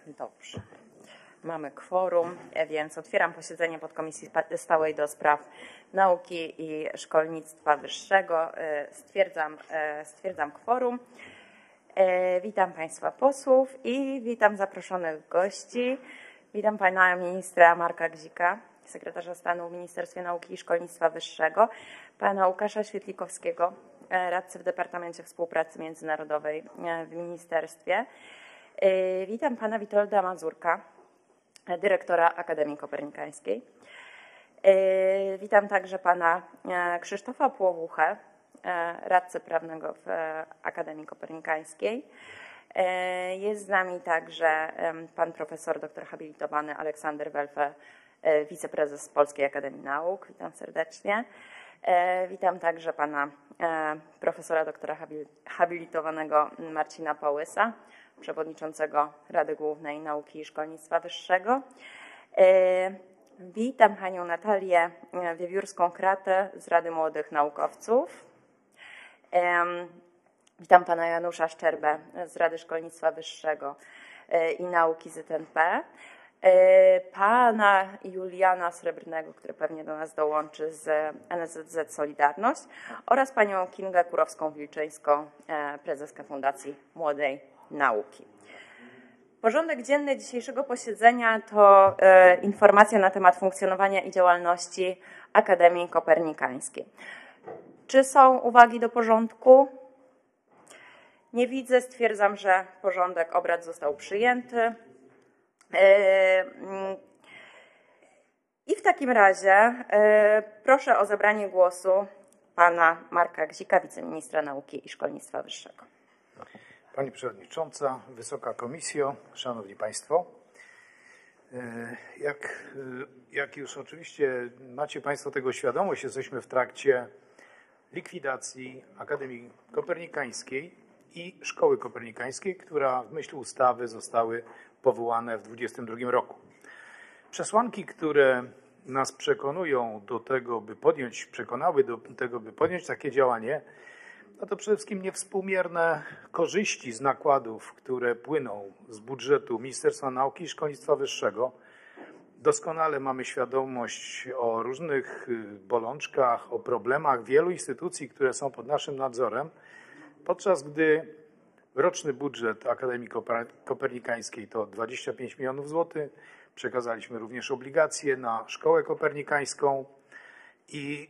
Dobrze. Mamy kworum, więc otwieram posiedzenie podkomisji stałej do spraw nauki i szkolnictwa wyższego. Stwierdzam kworum. Witam Państwa posłów i witam zaproszonych gości. Witam Pana Ministra Marka Gzika, Sekretarza Stanu w Ministerstwie Nauki i Szkolnictwa Wyższego, Pana Łukasza Świetlikowskiego, Radcę w Departamencie Współpracy Międzynarodowej w Ministerstwie. Witam Pana Witolda Mazurka, Dyrektora Akademii Kopernikańskiej. Witam także Pana Krzysztofa Płowuchę, Radcę Prawnego w Akademii Kopernikańskiej. Jest z nami także Pan Profesor Dr habilitowany Aleksander Welfe, Wiceprezes Polskiej Akademii Nauk. Witam serdecznie. Witam także Pana Profesora Doktora habilitowanego Marcina Pałysa, Przewodniczącego Rady Głównej Nauki i Szkolnictwa Wyższego. Witam Panią Natalię Wiewiórską-Kratę z Rady Młodych Naukowców. Witam Pana Janusza Szczerbę z Rady Szkolnictwa Wyższego i Nauki ZNP. Pana Juliana Srebrnego, który pewnie do nas dołączy z NSZZ Solidarność, oraz Panią Kingę Kurowską-Wilczyńską, prezeskę Fundacji Młodej Nauki. Porządek dzienny dzisiejszego posiedzenia to informacja na temat funkcjonowania i działalności Akademii Kopernikańskiej. Czy są uwagi do porządku? Nie widzę. Stwierdzam, że porządek obrad został przyjęty. I w takim razie proszę o zabranie głosu Pana Marka Gzika, Wiceministra Nauki i Szkolnictwa Wyższego. Pani Przewodnicząca, Wysoka Komisjo, Szanowni Państwo. Jak już oczywiście macie Państwo tego świadomość, jesteśmy w trakcie likwidacji Akademii Kopernikańskiej i Szkoły Kopernikańskiej, która w myśl ustawy zostały powołane w 2022 roku. Przesłanki, które nas przekonują do tego, przekonały do tego, by podjąć takie działanie, no to przede wszystkim niewspółmierne korzyści z nakładów, które płyną z budżetu Ministerstwa Nauki i Szkolnictwa Wyższego. Doskonale mamy świadomość o różnych bolączkach, o problemach wielu instytucji, które są pod naszym nadzorem, podczas gdy roczny budżet Akademii Kopernikańskiej to 25 milionów złotych. Przekazaliśmy również obligacje na Szkołę Kopernikańską i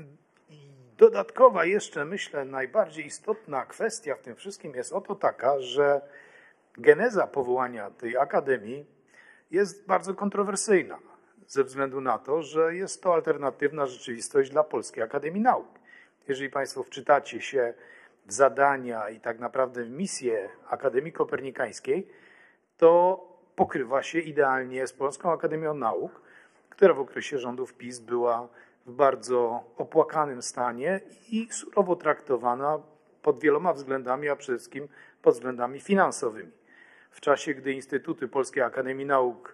dodatkowa jeszcze, myślę, najbardziej istotna kwestia w tym wszystkim jest oto taka, że geneza powołania tej akademii jest bardzo kontrowersyjna ze względu na to, że jest to alternatywna rzeczywistość dla Polskiej Akademii Nauk. Jeżeli Państwo wczytacie się w zadania i tak naprawdę w misję Akademii Kopernikańskiej, to pokrywa się idealnie z Polską Akademią Nauk, która w okresie rządów PiS była w bardzo opłakanym stanie i surowo traktowana pod wieloma względami, a przede wszystkim pod względami finansowymi. W czasie, gdy instytuty Polskiej Akademii Nauk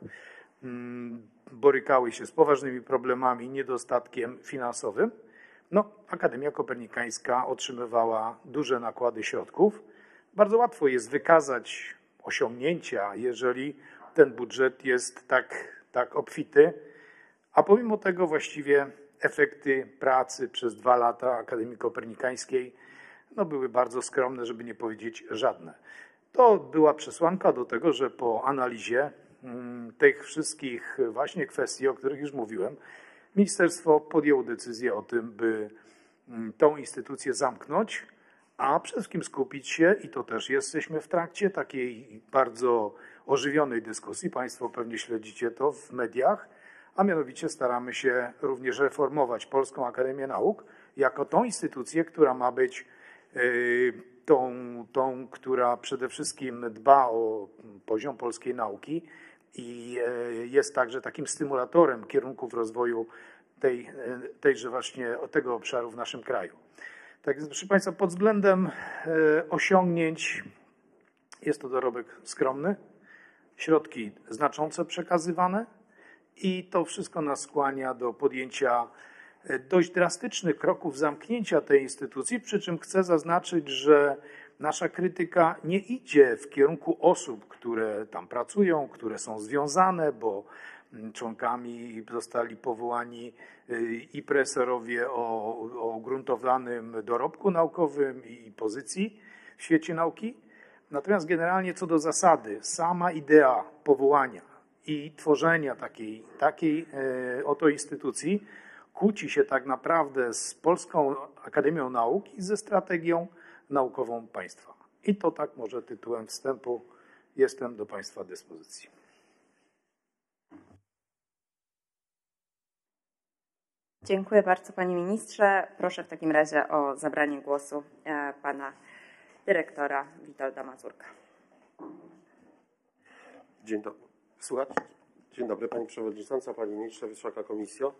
borykały się z poważnymi problemami i niedostatkiem finansowym, Akademia Kopernikańska otrzymywała duże nakłady środków. Bardzo łatwo jest wykazać osiągnięcia, jeżeli ten budżet jest tak obfity, a pomimo tego właściwie efekty pracy przez 2 lata Akademii Kopernikańskiej były bardzo skromne, żeby nie powiedzieć żadne. To była przesłanka do tego, że po analizie tych wszystkich właśnie kwestii, o których już mówiłem, ministerstwo podjęło decyzję o tym, by tą instytucję zamknąć, a przede wszystkim skupić się, i to też jesteśmy w trakcie takiej bardzo ożywionej dyskusji, Państwo pewnie śledzicie to w mediach, a mianowicie staramy się również reformować Polską Akademię Nauk jako tą instytucję, która ma być tą, która przede wszystkim dba o poziom polskiej nauki i jest także takim stymulatorem kierunków rozwoju tego obszaru w naszym kraju. Tak więc, proszę Państwa, pod względem osiągnięć jest to dorobek skromny, środki znacząco przekazywane i to wszystko nas skłania do podjęcia dość drastycznych kroków zamknięcia tej instytucji, przy czym chcę zaznaczyć, że Nasza krytyka nie idzie w kierunku osób, które tam pracują, które są związane, bo członkami zostali powołani i profesorowie o ugruntowanym dorobku naukowym i pozycji w świecie nauki. Natomiast generalnie co do zasady, sama idea powołania i tworzenia takiej oto instytucji kłóci się tak naprawdę z Polską Akademią Nauk i ze strategią naukową państwa. I to tak może tytułem wstępu jestem do Państwa dyspozycji. Dziękuję bardzo, panie ministrze. Proszę w takim razie o zabranie głosu pana dyrektora Witolda Mazurka. Dzień dobry. Słuchać? Dzień dobry, pani przewodnicząca, panie ministrze, wysoka komisjo.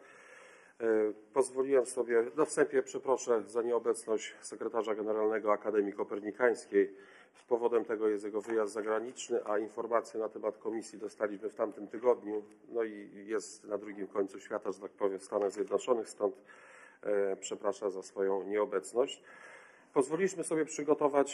Pozwoliłem sobie, na wstępie przeproszę za nieobecność sekretarza generalnego Akademii Kopernikańskiej. Powodem tego jest jego wyjazd zagraniczny, a informacje na temat komisji dostaliśmy w tamtym tygodniu. No i jest na drugim końcu świata, że tak powiem, w Stanach Zjednoczonych, stąd przepraszam za swoją nieobecność. Pozwoliliśmy sobie przygotować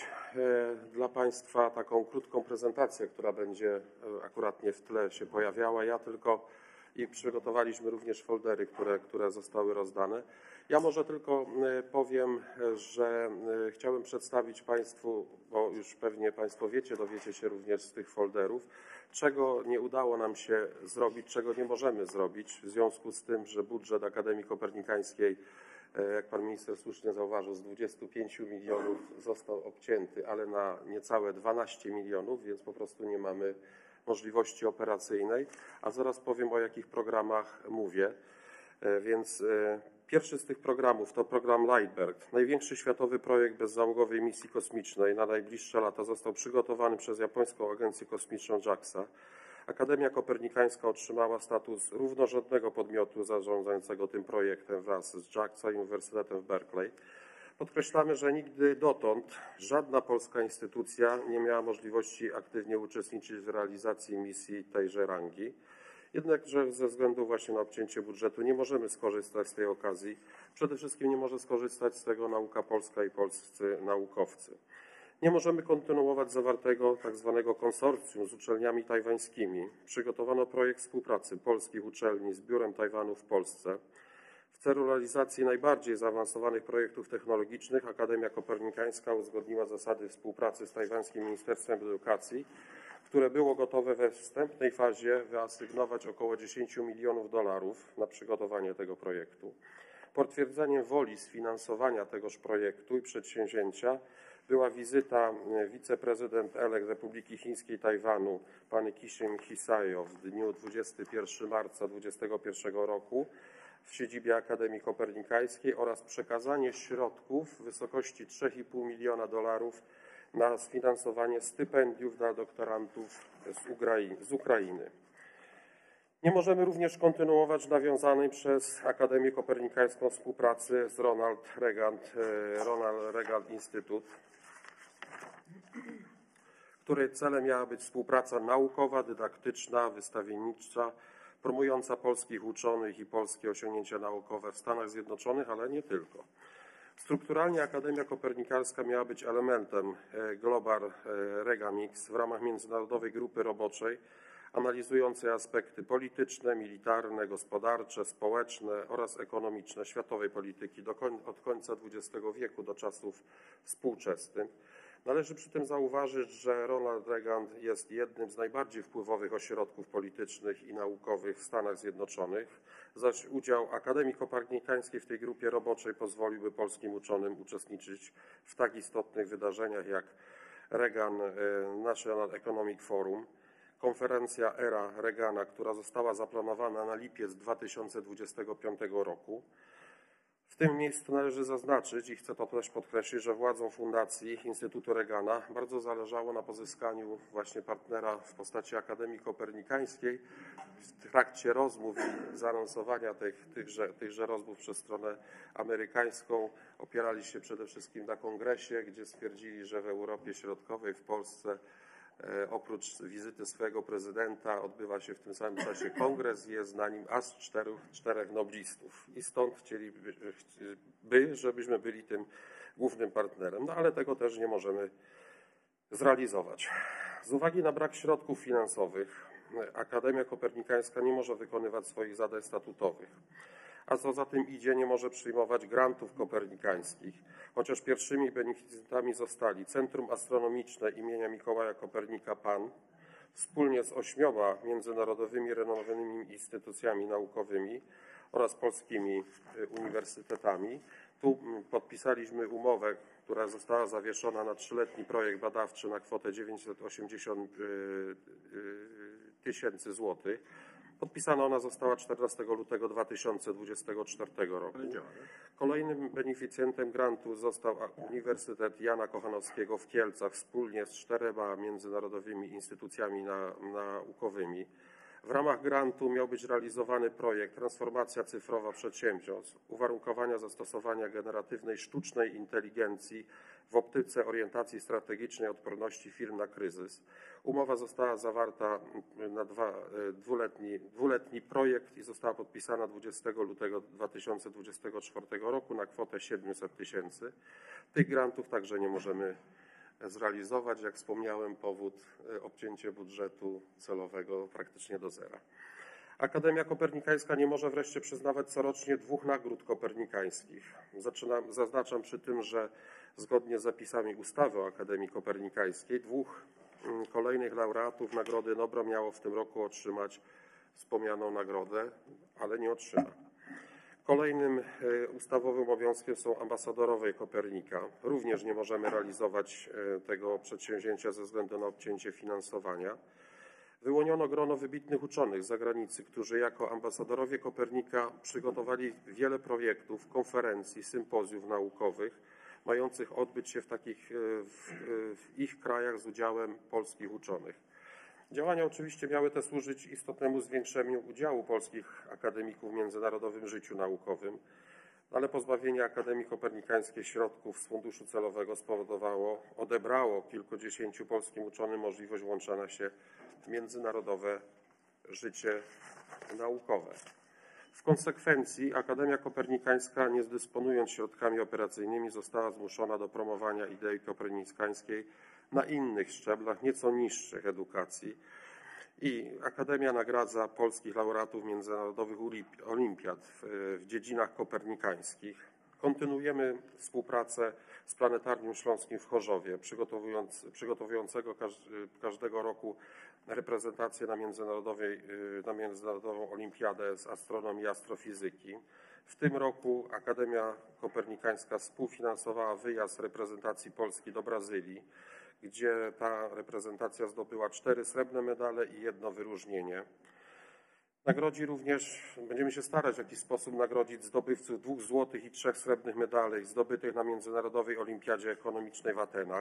dla Państwa taką krótką prezentację, która będzie akuratnie w tle się pojawiała. Ja tylko i przygotowaliśmy również foldery, które zostały rozdane. Ja może tylko powiem, że chciałem przedstawić Państwu, bo już pewnie Państwo wiecie, dowiecie się również z tych folderów, czego nie udało nam się zrobić, czego nie możemy zrobić w związku z tym, że budżet Akademii Kopernikańskiej, jak pan minister słusznie zauważył, z 25 milionów został obcięty, ale na niecałe 12 milionów, więc po prostu nie mamy możliwości operacyjnej, a zaraz powiem, o jakich programach mówię. Więc pierwszy z tych programów to program Lightberg. Największy światowy projekt bezzałogowej misji kosmicznej na najbliższe lata został przygotowany przez japońską agencję kosmiczną JAXA. Akademia Kopernikańska otrzymała status równorzędnego podmiotu zarządzającego tym projektem wraz z JAXA i Uniwersytetem w Berkeley. Podkreślamy, że nigdy dotąd żadna polska instytucja nie miała możliwości aktywnie uczestniczyć w realizacji misji tejże rangi. Jednakże ze względu właśnie na obcięcie budżetu nie możemy skorzystać z tej okazji. Przede wszystkim nie może skorzystać z tego nauka polska i polscy naukowcy. Nie możemy kontynuować zawartego tzw. konsorcjum z uczelniami tajwańskimi. Przygotowano projekt współpracy polskich uczelni z Biurem Tajwanu w Polsce. W celu realizacji najbardziej zaawansowanych projektów technologicznych Akademia Kopernikańska uzgodniła zasady współpracy z tajwańskim Ministerstwem Edukacji, które było gotowe we wstępnej fazie wyasygnować około 10 milionów dolarów na przygotowanie tego projektu. Potwierdzeniem woli sfinansowania tegoż projektu i przedsięwzięcia była wizyta wiceprezydent elekt Republiki Chińskiej Tajwanu, pani Kishim Hisayo w dniu 21 marca 2021 roku w siedzibie Akademii Kopernikańskiej oraz przekazanie środków w wysokości 3,5 miliona dolarów na sfinansowanie stypendiów dla doktorantów z Ukrainy. Nie możemy również kontynuować nawiązanej przez Akademię Kopernikańską współpracy z Ronald Reagan Institute, której celem miała być współpraca naukowa, dydaktyczna, wystawiennicza, promująca polskich uczonych i polskie osiągnięcia naukowe w Stanach Zjednoczonych, ale nie tylko. Strukturalnie Akademia Kopernikańska miała być elementem Global Regamix w ramach międzynarodowej grupy roboczej analizującej aspekty polityczne, militarne, gospodarcze, społeczne oraz ekonomiczne światowej polityki od końca XX wieku do czasów współczesnych. Należy przy tym zauważyć, że Ronald Reagan jest jednym z najbardziej wpływowych ośrodków politycznych i naukowych w Stanach Zjednoczonych, zaś udział Akademii Kopernikańskiej w tej grupie roboczej pozwoliłby polskim uczonym uczestniczyć w tak istotnych wydarzeniach jak Reagan National Economic Forum, konferencja Era Reagana, która została zaplanowana na lipiec 2025 roku. W tym miejscu należy zaznaczyć i chcę to też podkreślić, że władzom Fundacji Instytutu Reagana bardzo zależało na pozyskaniu właśnie partnera w postaci Akademii Kopernikańskiej. W trakcie rozmów i zaanonsowania tychże rozmów przez stronę amerykańską opierali się przede wszystkim na kongresie, gdzie stwierdzili, że w Europie Środkowej, w Polsce oprócz wizyty swojego prezydenta odbywa się w tym samym czasie kongres i jest na nim aż czterech noblistów. I stąd chcieliby, żebyśmy byli tym głównym partnerem, no ale tego też nie możemy zrealizować. Z uwagi na brak środków finansowych Akademia Kopernikańska nie może wykonywać swoich zadań statutowych, a co za tym idzie, nie może przyjmować grantów kopernikańskich, chociaż pierwszymi beneficjentami zostali Centrum Astronomiczne imienia Mikołaja Kopernika PAN wspólnie z 8 międzynarodowymi renomowanymi instytucjami naukowymi oraz polskimi uniwersytetami. Tu podpisaliśmy umowę, która została zawieszona na 3-letni projekt badawczy na kwotę 980 tysięcy złotych. Podpisana ona została 14 lutego 2024 roku. Kolejnym beneficjentem grantu został Uniwersytet Jana Kochanowskiego w Kielcach wspólnie z 4 międzynarodowymi instytucjami naukowymi. W ramach grantu miał być realizowany projekt Transformacja cyfrowa przedsiębiorstw, uwarunkowania zastosowania generatywnej sztucznej inteligencji w optyce orientacji strategicznej odporności firm na kryzys. Umowa została zawarta na dwuletni projekt i została podpisana 20 lutego 2024 roku na kwotę 700 tysięcy. Tych grantów także nie możemy zrealizować. Jak wspomniałem, powód obcięcie budżetu celowego praktycznie do zera. Akademia Kopernikańska nie może wreszcie przyznawać corocznie 2 nagród kopernikańskich. Zaznaczam przy tym, że zgodnie z zapisami ustawy o Akademii Kopernikańskiej 2 kolejnych laureatów Nagrody Nobla miało w tym roku otrzymać wspomnianą nagrodę, ale nie otrzyma. Kolejnym ustawowym obowiązkiem są ambasadorowie Kopernika. Również nie możemy realizować tego przedsięwzięcia ze względu na obcięcie finansowania. Wyłoniono grono wybitnych uczonych z zagranicy, którzy jako ambasadorowie Kopernika przygotowali wiele projektów, konferencji, sympozjów naukowych, mających odbyć się w ich krajach z udziałem polskich uczonych. Działania oczywiście miały te służyć istotnemu zwiększeniu udziału polskich akademików w międzynarodowym życiu naukowym, ale pozbawienie Akademii Kopernikańskiej środków z funduszu celowego odebrało kilkudziesięciu polskim uczonym możliwość włączania się w międzynarodowe życie naukowe. W konsekwencji Akademia Kopernikańska, nie dysponując środkami operacyjnymi, została zmuszona do promowania idei kopernikańskiej na innych szczeblach, nieco niższych edukacji. I Akademia nagradza polskich laureatów międzynarodowych olimpiad w dziedzinach kopernikańskich. Kontynuujemy współpracę z Planetarium Śląskim w Chorzowie, przygotowującego każdego roku reprezentację na Międzynarodową Olimpiadę z Astronomii i Astrofizyki. W tym roku Akademia Kopernikańska współfinansowała wyjazd reprezentacji Polski do Brazylii, gdzie ta reprezentacja zdobyła 4 srebrne medale i 1 wyróżnienie. Będziemy się starać w jakiś sposób nagrodzić zdobywców 2 złotych i 3 srebrnych medali zdobytych na Międzynarodowej Olimpiadzie Ekonomicznej w Atenach.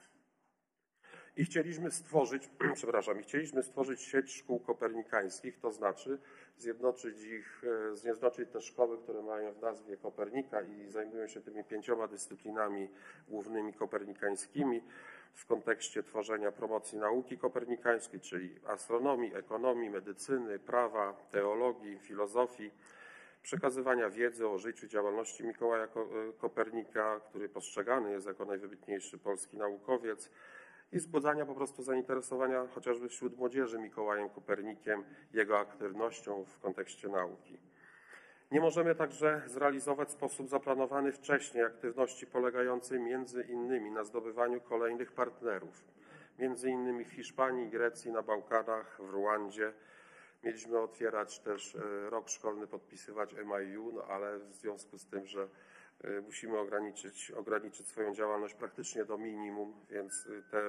I chcieliśmy stworzyć sieć szkół kopernikańskich, to znaczy zjednoczyć te szkoły, które mają w nazwie Kopernika i zajmują się tymi 5 dyscyplinami głównymi kopernikańskimi w kontekście tworzenia promocji nauki kopernikańskiej, czyli astronomii, ekonomii, medycyny, prawa, teologii, filozofii, przekazywania wiedzy o życiu i działalności Mikołaja Kopernika, który postrzegany jest jako najwybitniejszy polski naukowiec, i wzbudzania po prostu zainteresowania chociażby wśród młodzieży Mikołajem Kopernikiem, jego aktywnością w kontekście nauki. Nie możemy także zrealizować w sposób zaplanowany wcześniej aktywności polegającej między innymi na zdobywaniu kolejnych partnerów, między innymi w Hiszpanii, Grecji, na Bałkanach, w Ruandzie. Mieliśmy otwierać też rok szkolny, podpisywać MIU, ale w związku z tym, że musimy ograniczyć swoją działalność praktycznie do minimum, więc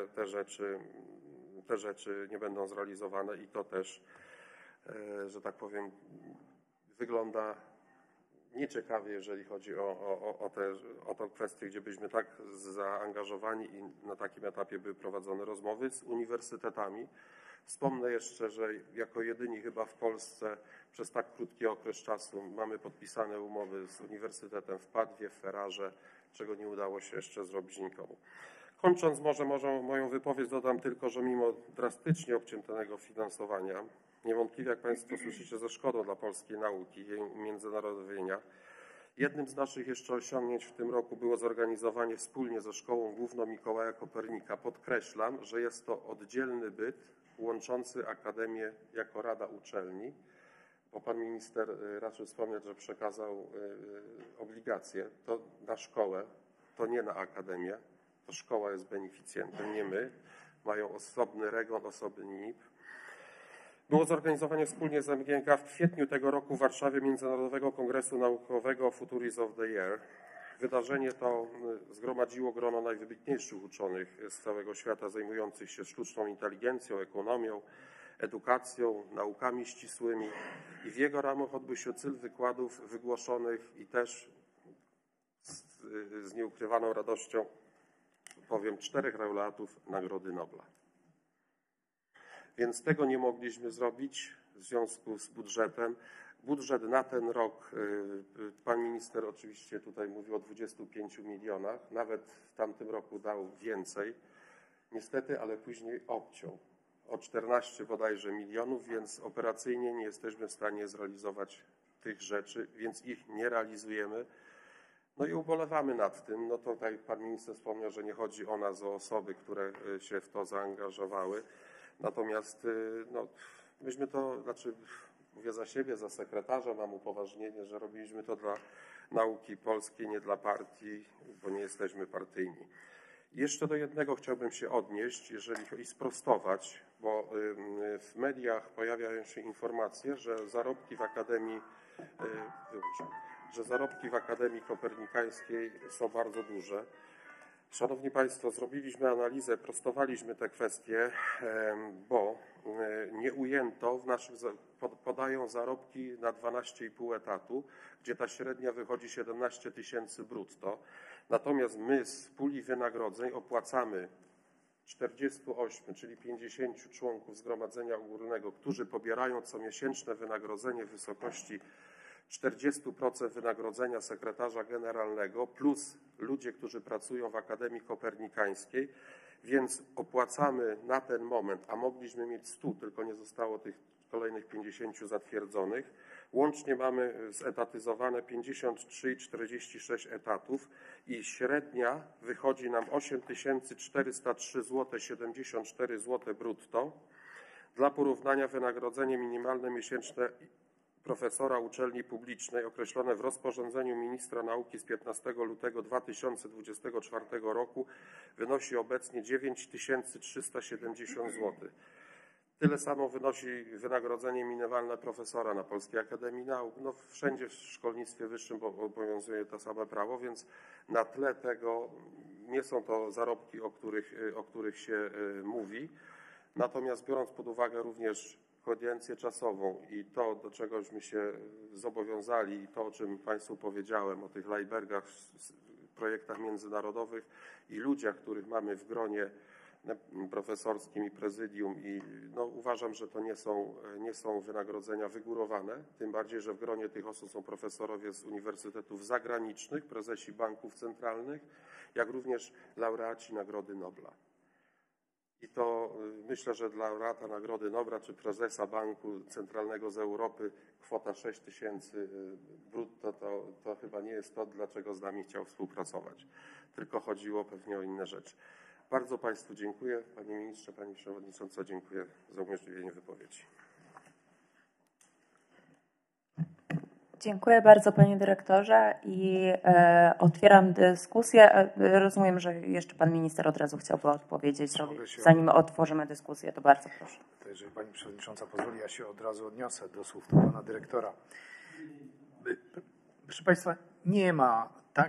te rzeczy nie będą zrealizowane i to też, że tak powiem, wygląda nieciekawie, jeżeli chodzi o tę kwestię, gdzie byliśmy tak zaangażowani i na takim etapie były prowadzone rozmowy z uniwersytetami. Wspomnę jeszcze, że jako jedyni chyba w Polsce przez tak krótki okres czasu mamy podpisane umowy z Uniwersytetem w Padwie, w Ferrarze, czego nie udało się jeszcze zrobić nikomu. Kończąc może moją wypowiedź, dodam tylko, że mimo drastycznie obciętego finansowania, niewątpliwie, jak Państwo słyszycie, ze szkodą dla polskiej nauki i jej umiędzynarodowienia, Jednym z naszych jeszcze osiągnięć w tym roku było zorganizowanie wspólnie ze Szkołą Główną Mikołaja Kopernika. Podkreślam, że jest to oddzielny byt łączący Akademię jako Rada Uczelni, bo pan minister raczył wspomnieć, że przekazał obligacje. To na szkołę, to nie na Akademię. To szkoła jest beneficjentem, nie my. Mają osobny REGON, osobny NIP. Było zorganizowanie wspólnie z MGNK w kwietniu tego roku w Warszawie Międzynarodowego Kongresu Naukowego Futures of the Year. Wydarzenie to zgromadziło grono najwybitniejszych uczonych z całego świata zajmujących się sztuczną inteligencją, ekonomią, edukacją, naukami ścisłymi i w jego ramach odbył się cykl wykładów wygłoszonych i też z nieukrywaną radością powiem 4 laureatów Nagrody Nobla. Więc tego nie mogliśmy zrobić w związku z budżetem. Budżet na ten rok, pan minister oczywiście tutaj mówił o 25 milionach, nawet w tamtym roku dał więcej, niestety, ale później obciął o 14 bodajże milionów, więc operacyjnie nie jesteśmy w stanie zrealizować tych rzeczy, więc ich nie realizujemy. No i ubolewamy nad tym. No tutaj pan minister wspomniał, że nie chodzi o nas, o osoby, które się w to zaangażowały. Natomiast no, myśmy to, znaczy mówię za siebie, za sekretarza, mam upoważnienie, że robiliśmy to dla nauki polskiej, nie dla partii, bo nie jesteśmy partyjni. Jeszcze do jednego chciałbym się odnieść, i sprostować, bo w mediach pojawiają się informacje, że zarobki w Akademii Kopernikańskiej są bardzo duże. Szanowni Państwo, zrobiliśmy analizę, prostowaliśmy te kwestie, bo nie ujęto w naszych, podają zarobki na 12,5 etatu, gdzie ta średnia wychodzi 17 000 brutto. Natomiast my z puli wynagrodzeń opłacamy 48, czyli 50 członków Zgromadzenia Ogólnego, którzy pobierają comiesięczne wynagrodzenie w wysokości 40% wynagrodzenia sekretarza generalnego plus ludzie, którzy pracują w Akademii Kopernikańskiej, więc opłacamy na ten moment, a mogliśmy mieć 100, tylko nie zostało tych kolejnych 50 zatwierdzonych. Łącznie mamy zetatyzowane 53,46 etatów i średnia wychodzi nam 8403,74 zł brutto. Dla porównania wynagrodzenie minimalne miesięczne profesora uczelni publicznej określone w rozporządzeniu ministra nauki z 15 lutego 2024 roku wynosi obecnie 9370 zł. Tyle samo wynosi wynagrodzenie minimalne profesora na Polskiej Akademii Nauk. No, wszędzie w szkolnictwie wyższym obowiązuje to samo prawo, więc na tle tego nie są to zarobki, o których się mówi. Natomiast biorąc pod uwagę również koordynacja czasową i to, do czegośmy się zobowiązali i to, o czym Państwu powiedziałem, o tych Lajbergach, projektach międzynarodowych i ludziach, których mamy w gronie profesorskim i prezydium i no, uważam, że to nie są wynagrodzenia wygórowane, tym bardziej, że w gronie tych osób są profesorowie z uniwersytetów zagranicznych, prezesi banków centralnych, jak również laureaci Nagrody Nobla. I to myślę, że dla laureata Nagrody Nobla czy prezesa Banku Centralnego z Europy kwota 6 000 brutto to chyba nie jest to, dlaczego z nami chciał współpracować. Tylko chodziło pewnie o inne rzeczy. Bardzo Państwu dziękuję. Panie Ministrze, Pani Przewodnicząca, dziękuję za umożliwienie wypowiedzi. Dziękuję bardzo Panie Dyrektorze i otwieram dyskusję. Rozumiem, że jeszcze Pan Minister od razu chciałby odpowiedzieć. Zanim otworzymy dyskusję, to bardzo proszę. To jeżeli Pani Przewodnicząca pozwoli, ja się od razu odniosę do słów Pana Dyrektora. Proszę Państwa, nie ma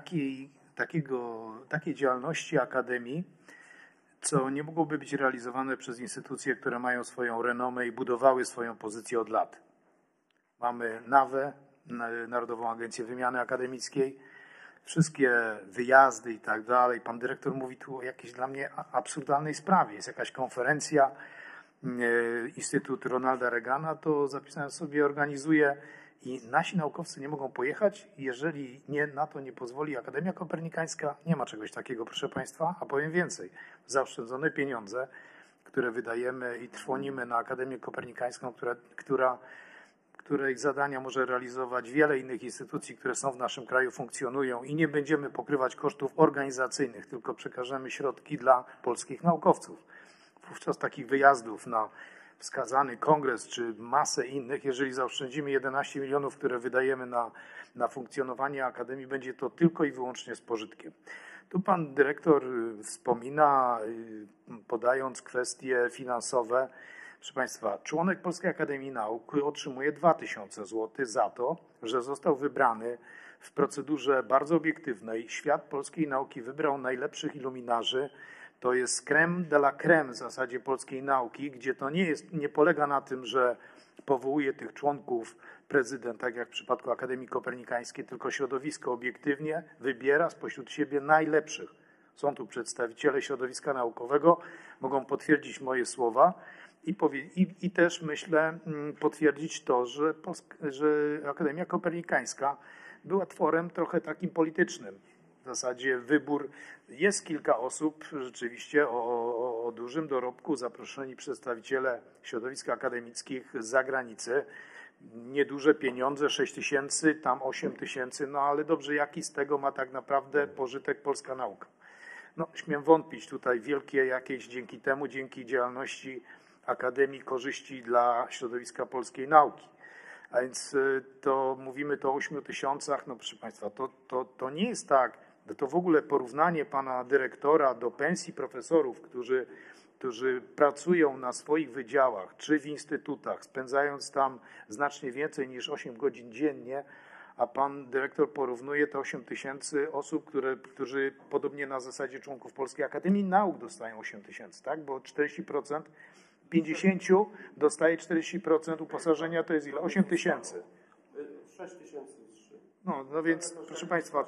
takiej działalności Akademii, co nie mogłoby być realizowane przez instytucje, które mają swoją renomę i budowały swoją pozycję od lat. Mamy NAWę, Narodową Agencję Wymiany Akademickiej, wszystkie wyjazdy i tak dalej. Pan dyrektor mówi tu o jakiejś dla mnie absurdalnej sprawie. Jest jakaś konferencja, Instytut Ronalda Reagana, to zapisałem sobie, organizuje i nasi naukowcy nie mogą pojechać, jeżeli na to nie pozwoli Akademia Kopernikańska. Nie ma czegoś takiego, proszę Państwa, a powiem więcej. Zaoszczędzone pieniądze, które wydajemy i trwonimy na Akademię Kopernikańską, która której zadania może realizować wiele innych instytucji, które są w naszym kraju, funkcjonują i nie będziemy pokrywać kosztów organizacyjnych, tylko przekażemy środki dla polskich naukowców. Wówczas takich wyjazdów na wskazany kongres czy masę innych, jeżeli zaoszczędzimy 11 milionów, które wydajemy na funkcjonowanie Akademii, będzie to tylko i wyłącznie z pożytkiem. Tu pan dyrektor wspomina, podając kwestie finansowe. Proszę Państwa, członek Polskiej Akademii Nauk otrzymuje 2000 zł za to, że został wybrany w procedurze bardzo obiektywnej. Świat polskiej nauki wybrał najlepszych iluminarzy. To jest crème de la crème w zasadzie polskiej nauki, gdzie to nie polega na tym, że powołuje tych członków prezydent, tak jak w przypadku Akademii Kopernikańskiej, tylko środowisko obiektywnie wybiera spośród siebie najlepszych. Są tu przedstawiciele środowiska naukowego, mogą potwierdzić moje słowa i też myślę potwierdzić to, że Akademia Kopernikańska była tworem trochę takim politycznym. W zasadzie wybór, jest kilka osób rzeczywiście o dużym dorobku, zaproszeni przedstawiciele środowisk akademickich z zagranicy, nieduże pieniądze, 6 000, tam 8 000, no ale dobrze, jaki z tego ma tak naprawdę pożytek polska nauka? No, śmiem wątpić, tutaj wielkie jakieś dzięki działalności Akademii korzyści dla środowiska polskiej nauki. A więc to mówimy o 8 000, no proszę Państwa, to nie jest tak, to w ogóle porównanie pana dyrektora do pensji profesorów, którzy pracują na swoich wydziałach czy w instytutach, spędzając tam znacznie więcej niż 8 godzin dziennie, a pan dyrektor porównuje te 8 000 osób, którzy podobnie na zasadzie członków Polskiej Akademii Nauk dostają 8 000, tak? Bo 40%, 50 dostaje 40% uposażenia, to jest ile? 8 000. 6003. No więc, proszę Państwa,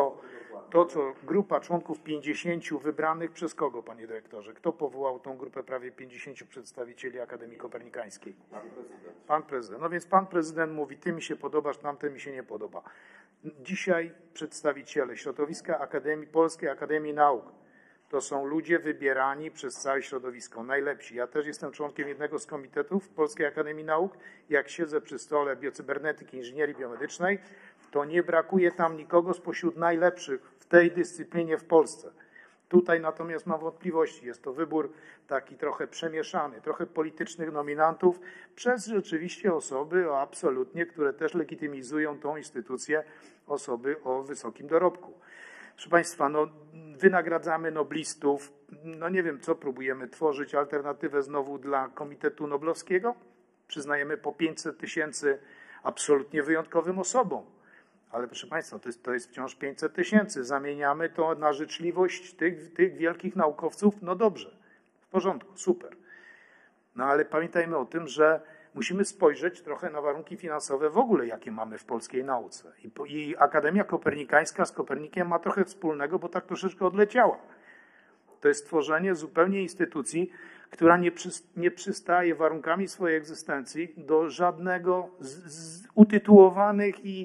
to co grupa członków 50 wybranych przez kogo, panie dyrektorze? Kto powołał tą grupę prawie 50 przedstawicieli Akademii Kopernikańskiej? Pan prezydent. Pan prezydent. No więc pan prezydent mówi, ty mi się podobasz, tamten mi się nie podoba. Dzisiaj przedstawiciele środowiska Polskiej Akademii Nauk to są ludzie wybierani przez całe środowisko, najlepsi. Ja też jestem członkiem jednego z komitetów Polskiej Akademii Nauk. Jak siedzę przy stole biocybernetyki, inżynierii biomedycznej, to nie brakuje tam nikogo spośród najlepszych w tej dyscyplinie w Polsce. Tutaj natomiast mam wątpliwości. Jest to wybór taki trochę przemieszany, trochę politycznych nominantów przez rzeczywiście osoby absolutnie, które też legitymizują tą instytucję, osoby o wysokim dorobku. Proszę Państwa, no, wynagradzamy noblistów, no nie wiem, co próbujemy tworzyć, alternatywę znowu dla Komitetu Noblowskiego. Przyznajemy po 500 000 absolutnie wyjątkowym osobom. Ale proszę Państwa, to jest wciąż 500 000. Zamieniamy to na życzliwość tych wielkich naukowców. No dobrze, w porządku, super. No ale pamiętajmy o tym, że musimy spojrzeć trochę na warunki finansowe w ogóle, jakie mamy w polskiej nauce. I Akademia Kopernikańska z Kopernikiem ma trochę wspólnego, bo tak troszeczkę odleciała. To jest stworzenie zupełnie instytucji, która nie przystaje warunkami swojej egzystencji do żadnego z utytułowanych i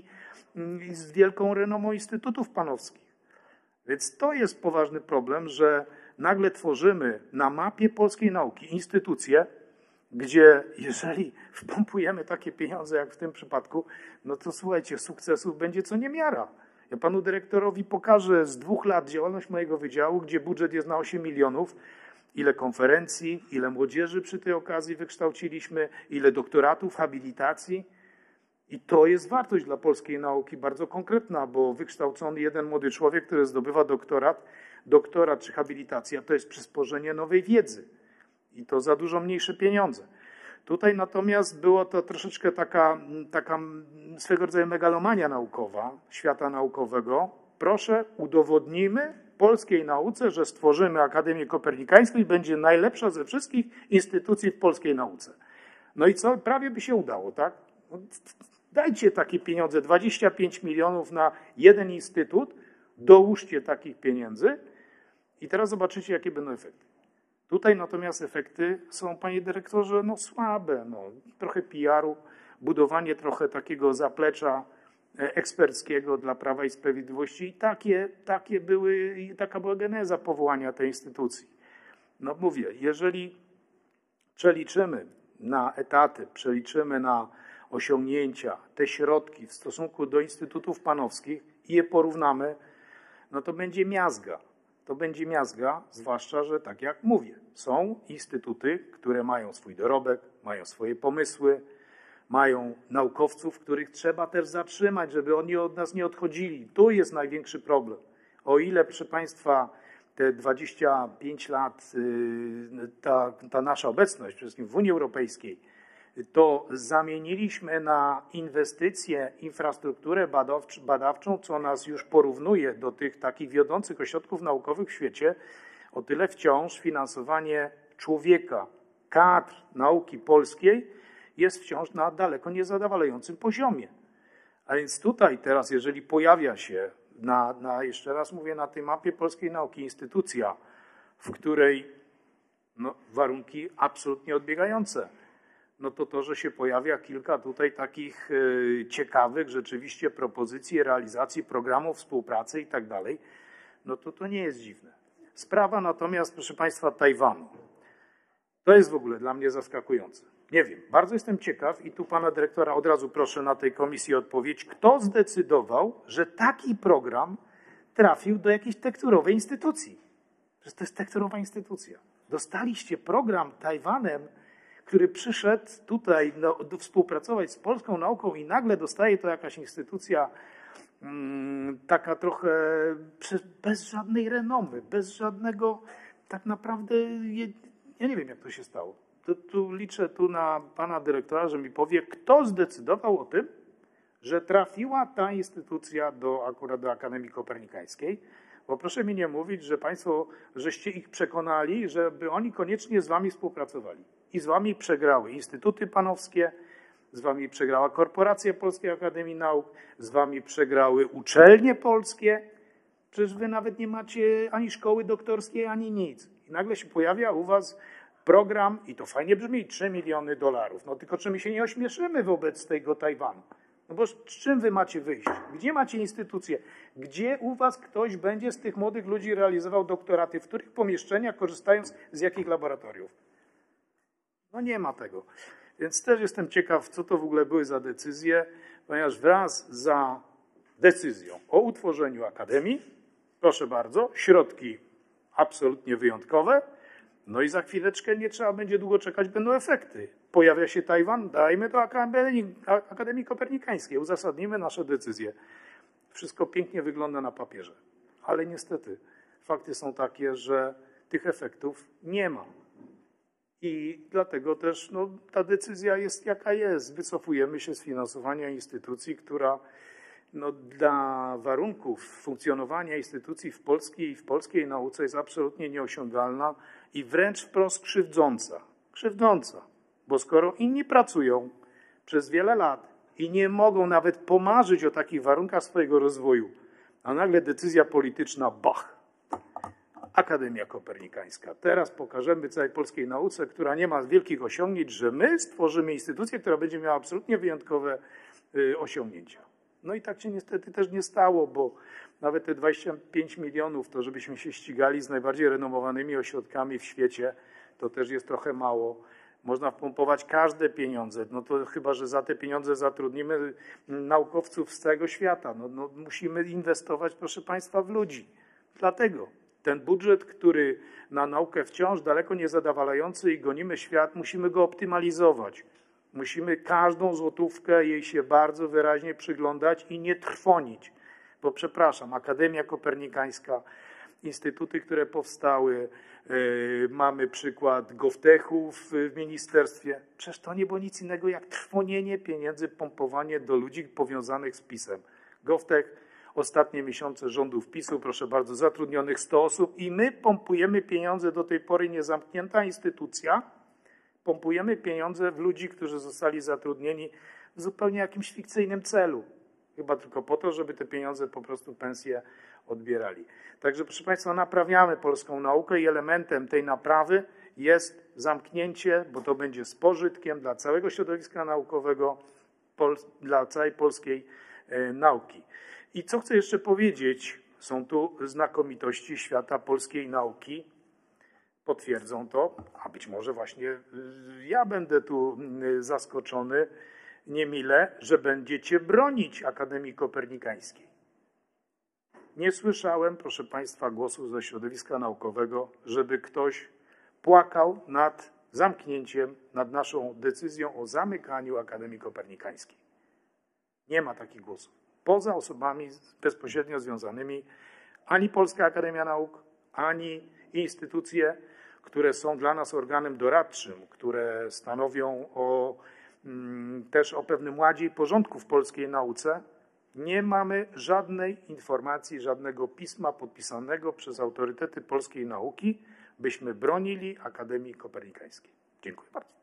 z wielką renomą instytutów panowskich. Więc to jest poważny problem, że nagle tworzymy na mapie polskiej nauki instytucje, gdzie jeżeli wpompujemy takie pieniądze jak w tym przypadku, no to słuchajcie, sukcesów będzie co niemiara. Ja panu dyrektorowi pokażę z 2 lat działalność mojego wydziału, gdzie budżet jest na 8 milionów, ile konferencji, ile młodzieży przy tej okazji wykształciliśmy, ile doktoratów, habilitacji. I to jest wartość dla polskiej nauki bardzo konkretna, bo wykształcony jeden młody człowiek, który zdobywa doktorat czy habilitacja, to jest przysporzenie nowej wiedzy. I to za dużo mniejsze pieniądze. Tutaj natomiast było to troszeczkę taka swego rodzaju megalomania naukowa, świata naukowego. Proszę, udowodnijmy polskiej nauce, że stworzymy Akademię Kopernikańską i będzie najlepsza ze wszystkich instytucji w polskiej nauce. No i co? Prawie by się udało, tak? Dajcie takie pieniądze, 25 milionów na jeden instytut, dołóżcie takich pieniędzy i teraz zobaczycie, jakie będą efekty. Tutaj natomiast efekty są, panie dyrektorze, no słabe, no, trochę PR-u, budowanie trochę takiego zaplecza eksperckiego dla Prawa i Sprawiedliwości i taka była geneza powołania tej instytucji. No mówię, jeżeli przeliczymy na etaty, przeliczymy na osiągnięcia, te środki w stosunku do instytutów panowskich i je porównamy, no to będzie miazga. To będzie miazga, zwłaszcza, że tak jak mówię, są instytuty, które mają swój dorobek, mają swoje pomysły, mają naukowców, których trzeba też zatrzymać, żeby oni od nas nie odchodzili. Tu jest największy problem. O ile, proszę Państwa, te 25 lat, ta nasza obecność, przede wszystkim w Unii Europejskiej, to zamieniliśmy na inwestycje, infrastrukturę badawczą, co nas już porównuje do tych takich wiodących ośrodków naukowych w świecie, o tyle wciąż finansowanie człowieka, kadr nauki polskiej jest wciąż na daleko niezadowalającym poziomie. A więc tutaj teraz, jeżeli pojawia się, jeszcze raz mówię, na tej mapie polskiej nauki instytucja, w której warunki absolutnie odbiegające, no to, że się pojawia kilka tutaj takich ciekawych rzeczywiście propozycji realizacji programów współpracy i tak dalej, no to nie jest dziwne. Sprawa natomiast, proszę Państwa, Tajwanu. To jest w ogóle dla mnie zaskakujące. Nie wiem, bardzo jestem ciekaw i tu pana dyrektora od razu proszę na tej komisji odpowiedź, kto zdecydował, że taki program trafił do jakiejś tekturowej instytucji. Przecież to jest tekturowa instytucja. Dostaliście program Tajwanem, który przyszedł tutaj współpracować z polską nauką i nagle dostaje to jakaś instytucja taka trochę bez żadnej renomy, bez żadnego tak naprawdę, ja nie wiem jak to się stało. Tu liczę na pana dyrektora, że mi powie, kto zdecydował o tym, że trafiła ta instytucja akurat do Akademii Kopernikańskiej. Bo proszę mi nie mówić, że państwo, żeście ich przekonali, żeby oni koniecznie z wami współpracowali. I z wami przegrały instytuty panowskie, z wami przegrała Korporacja Polskiej Akademii Nauk, z wami przegrały uczelnie polskie. Przecież wy nawet nie macie ani szkoły doktorskiej, ani nic. I nagle się pojawia u was program, i to fajnie brzmi, $3 miliony. No tylko czy my się nie ośmieszymy wobec tego Tajwanu? No bo z czym wy macie wyjść? Gdzie macie instytucje? Gdzie u was ktoś będzie z tych młodych ludzi realizował doktoraty? W których pomieszczeniach, korzystając z jakich laboratoriów? No nie ma tego. Więc też jestem ciekaw, co to w ogóle były za decyzje, ponieważ wraz za decyzją o utworzeniu Akademii, proszę bardzo, środki absolutnie wyjątkowe, no i za chwileczkę nie trzeba będzie długo czekać, będą efekty. Pojawia się Tajwan, dajmy do Akademii Kopernikańskiej, uzasadnimy nasze decyzje. Wszystko pięknie wygląda na papierze, ale niestety fakty są takie, że tych efektów nie ma. I dlatego też ta decyzja jest jaka jest. Wycofujemy się z finansowania instytucji, która dla warunków funkcjonowania instytucji w polskiej nauce jest absolutnie nieosiągalna i wręcz wprost krzywdząca. Krzywdząca, bo skoro inni pracują przez wiele lat i nie mogą nawet pomarzyć o takich warunkach swojego rozwoju, a nagle decyzja polityczna, bach, Akademia Kopernikańska. Teraz pokażemy całej polskiej nauce, która nie ma wielkich osiągnięć, że my stworzymy instytucję, która będzie miała absolutnie wyjątkowe osiągnięcia. No i tak się niestety też nie stało, bo nawet te 25 milionów, to żebyśmy się ścigali z najbardziej renomowanymi ośrodkami w świecie, to też jest trochę mało. Można wpompować każde pieniądze, no to chyba, że za te pieniądze zatrudnimy naukowców z całego świata. Musimy inwestować, proszę Państwa, w ludzi. Dlatego ten budżet, który na naukę wciąż daleko niezadowalający i gonimy świat, musimy go optymalizować. Musimy każdą złotówkę jej się bardzo wyraźnie przyglądać i nie trwonić. Bo przepraszam, Akademia Kopernikańska, instytuty, które powstały, mamy przykład GovTechu w ministerstwie. Przecież to nie było nic innego jak trwonienie pieniędzy, pompowanie do ludzi powiązanych z PiS-em. GovTech, ostatnie miesiące rządów PiS-u, proszę bardzo, zatrudnionych 100 osób i my pompujemy pieniądze, do tej pory niezamknięta instytucja, pompujemy pieniądze w ludzi, którzy zostali zatrudnieni w zupełnie jakimś fikcyjnym celu. Chyba tylko po to, żeby te pieniądze po prostu pensje odbierali. Także proszę Państwa, naprawiamy polską naukę i elementem tej naprawy jest zamknięcie, bo to będzie z pożytkiem dla całego środowiska naukowego, dla całej polskiej nauki. I co chcę jeszcze powiedzieć, są tu znakomitości świata polskiej nauki, potwierdzą to, a być może właśnie ja będę tu zaskoczony, niemile, że będziecie bronić Akademii Kopernikańskiej. Nie słyszałem, proszę Państwa, głosów ze środowiska naukowego, żeby ktoś płakał nad zamknięciem, nad naszą decyzją o zamykaniu Akademii Kopernikańskiej. Nie ma takich głosów. Poza osobami bezpośrednio związanymi ani Polska Akademia Nauk, ani instytucje, które są dla nas organem doradczym, które stanowią też o pewnym ładzie i porządku w polskiej nauce, nie mamy żadnej informacji, żadnego pisma podpisanego przez autorytety polskiej nauki, byśmy bronili Akademii Kopernikańskiej. Dziękuję bardzo.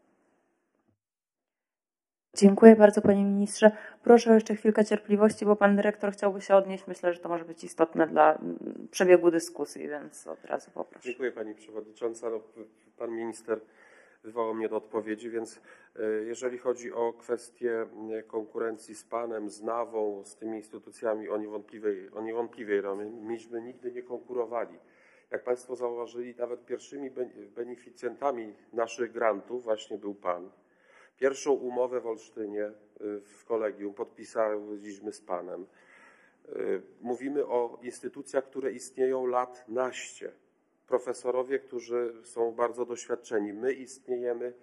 Dziękuję bardzo, panie ministrze. Proszę o jeszcze chwilkę cierpliwości, bo pan dyrektor chciałby się odnieść. Myślę, że to może być istotne dla przebiegu dyskusji, więc od razu poproszę. Dziękuję pani przewodnicząca. No, pan minister wywołał mnie do odpowiedzi, więc jeżeli chodzi o kwestię konkurencji z panem, z NAWą, z tymi instytucjami o niewątpliwej myśmy nigdy nie konkurowali. Jak państwo zauważyli, nawet pierwszymi beneficjentami naszych grantów właśnie był pan. Pierwszą umowę w Olsztynie w kolegium podpisaliśmy z panem. Mówimy o instytucjach, które istnieją lat naście. Profesorowie, którzy są bardzo doświadczeni. My istniejemy,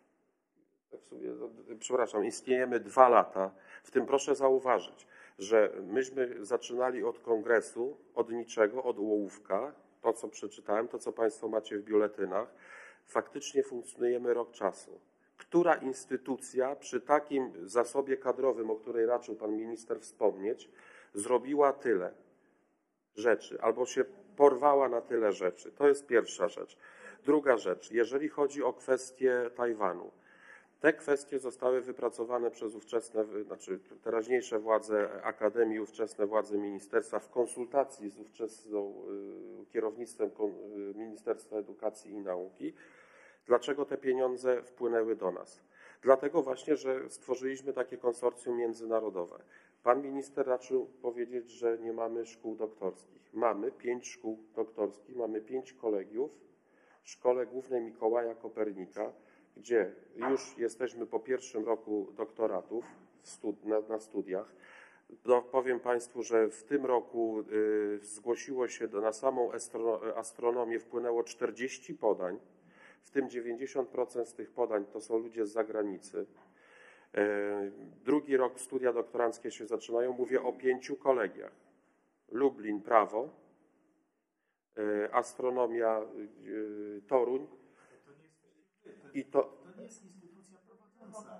istniejemy 2 lata. W tym proszę zauważyć, że myśmy zaczynali od kongresu, od niczego, od ołówka. To, co przeczytałem, to, co państwo macie w biuletynach. Faktycznie funkcjonujemy rok czasu. Która instytucja przy takim zasobie kadrowym, o której raczył pan minister wspomnieć, zrobiła tyle rzeczy albo się porwała na tyle rzeczy? To jest pierwsza rzecz. Druga rzecz, jeżeli chodzi o kwestię Tajwanu. Te kwestie zostały wypracowane przez teraźniejsze władze Akademii, ówczesne władze ministerstwa w konsultacji z ówczesnym kierownictwem Ministerstwa Edukacji i Nauki. Dlaczego te pieniądze wpłynęły do nas? Dlatego właśnie, że stworzyliśmy takie konsorcjum międzynarodowe. Pan minister raczył powiedzieć, że nie mamy szkół doktorskich. Mamy 5 szkół doktorskich, mamy 5 kolegiów w Szkole Głównej Mikołaja Kopernika, gdzie już jesteśmy po pierwszym roku doktoratów na studiach. Powiem państwu, że w tym roku zgłosiło się na samą astronomię, wpłynęło 40 podań. W tym 90% z tych podań to są ludzie z zagranicy. Drugi rok studia doktoranckie się zaczynają. Mówię o 5 kolegiach. Lublin, prawo, astronomia, Toruń. I to nie jest instytucja prowadząca.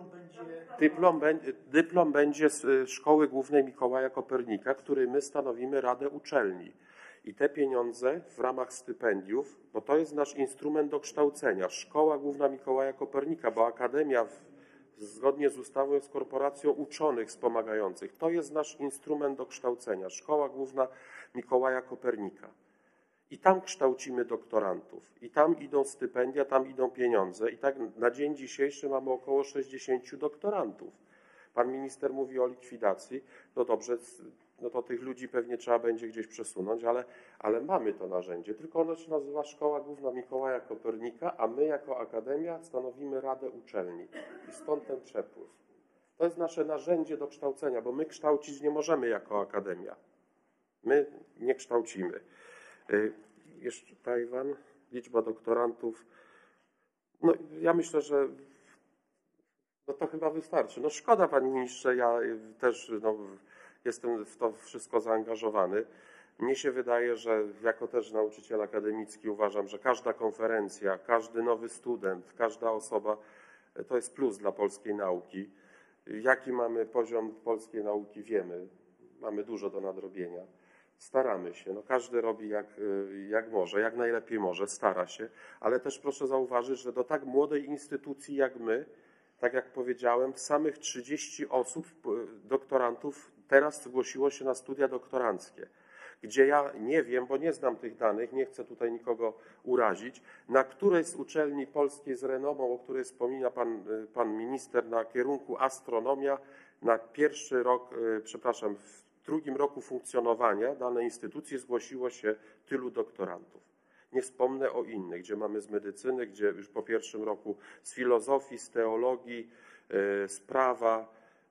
Dyplom będzie z Szkoły Głównej Mikołaja Kopernika, który my stanowimy Radę Uczelni. I te pieniądze w ramach stypendiów, bo to jest nasz instrument do kształcenia. Szkoła Główna Mikołaja Kopernika, bo Akademia zgodnie z ustawą jest korporacją uczonych wspomagających. To jest nasz instrument do kształcenia. Szkoła Główna Mikołaja Kopernika. I tam kształcimy doktorantów. I tam idą stypendia, tam idą pieniądze. I tak na dzień dzisiejszy mamy około 60 doktorantów. Pan minister mówi o likwidacji. No dobrze, no to tych ludzi pewnie trzeba będzie gdzieś przesunąć, ale mamy to narzędzie. Tylko ono się nazywa Szkoła Główna Mikołaja Kopernika, a my jako Akademia stanowimy Radę Uczelni. I stąd ten przepływ. To jest nasze narzędzie do kształcenia, bo my kształcić nie możemy jako Akademia. My nie kształcimy. Jeszcze Tajwan, liczba doktorantów. No ja myślę, że no to chyba wystarczy. No szkoda, panie ministrze, ja też jestem w to wszystko zaangażowany. Mnie się wydaje, że jako też nauczyciel akademicki uważam, że każda konferencja, każdy nowy student, każda osoba to jest plus dla polskiej nauki. Jaki mamy poziom polskiej nauki, wiemy. Mamy dużo do nadrobienia. Staramy się. No każdy robi jak może, jak najlepiej może, stara się. Ale też proszę zauważyć, że do tak młodej instytucji jak my, tak jak powiedziałem, samych 30 osób, doktorantów teraz zgłosiło się na studia doktoranckie, gdzie ja nie wiem, bo nie znam tych danych, nie chcę tutaj nikogo urazić, na której z uczelni polskiej z renomą, o której wspomina pan minister, na kierunku astronomia, na pierwszy rok, w drugim roku funkcjonowania danej instytucji zgłosiło się tylu doktorantów. Nie wspomnę o innych, gdzie mamy z medycyny, gdzie już po pierwszym roku z filozofii, z teologii, z prawa,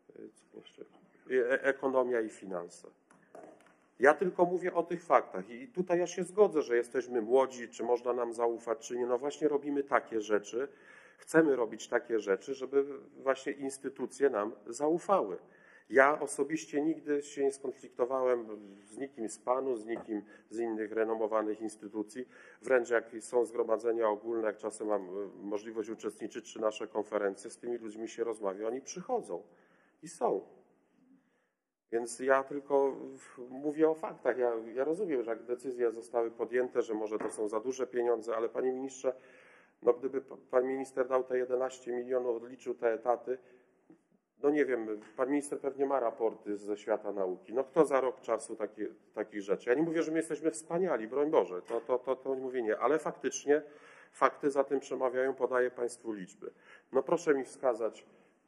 ekonomia i finanse. Ja tylko mówię o tych faktach i tutaj ja się zgodzę, że jesteśmy młodzi, czy można nam zaufać, czy nie. No właśnie robimy takie rzeczy, chcemy robić takie rzeczy, żeby właśnie instytucje nam zaufały. Ja osobiście nigdy się nie skonfliktowałem z nikim z panu, z nikim z innych renomowanych instytucji. Wręcz jak są zgromadzenia ogólne, jak czasem mam możliwość uczestniczyć, czy nasze konferencje, z tymi ludźmi się rozmawia, oni przychodzą i są. Więc ja tylko mówię o faktach. Ja rozumiem, że jak decyzje zostały podjęte, że może to są za duże pieniądze, ale panie ministrze, no gdyby pan minister dał te 11 milionów, odliczył te etaty, no nie wiem, pan minister pewnie ma raporty ze świata nauki. No kto za rok czasu takich rzeczy? Ja nie mówię, że my jesteśmy wspaniali, broń Boże, to nie mówię nie, ale faktycznie fakty za tym przemawiają, podaję państwu liczby. No proszę mi wskazać,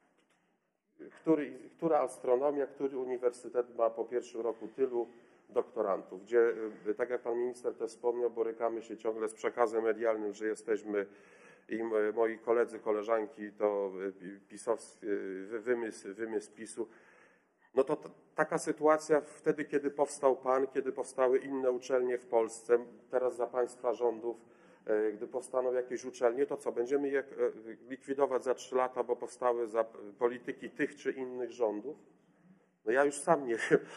która astronomia, który uniwersytet ma po pierwszym roku tylu doktorantów, gdzie, tak jak pan minister też wspomniał, borykamy się ciągle z przekazem medialnym, że jesteśmy i moi koledzy, koleżanki to wymysł PiS-u. No to taka sytuacja wtedy, kiedy powstał pan, kiedy powstały inne uczelnie w Polsce, teraz za państwa rządów, gdy powstaną jakieś uczelnie, to co, będziemy je likwidować za 3 lata, bo powstały za polityki tych czy innych rządów? No ja już sam nie wiem,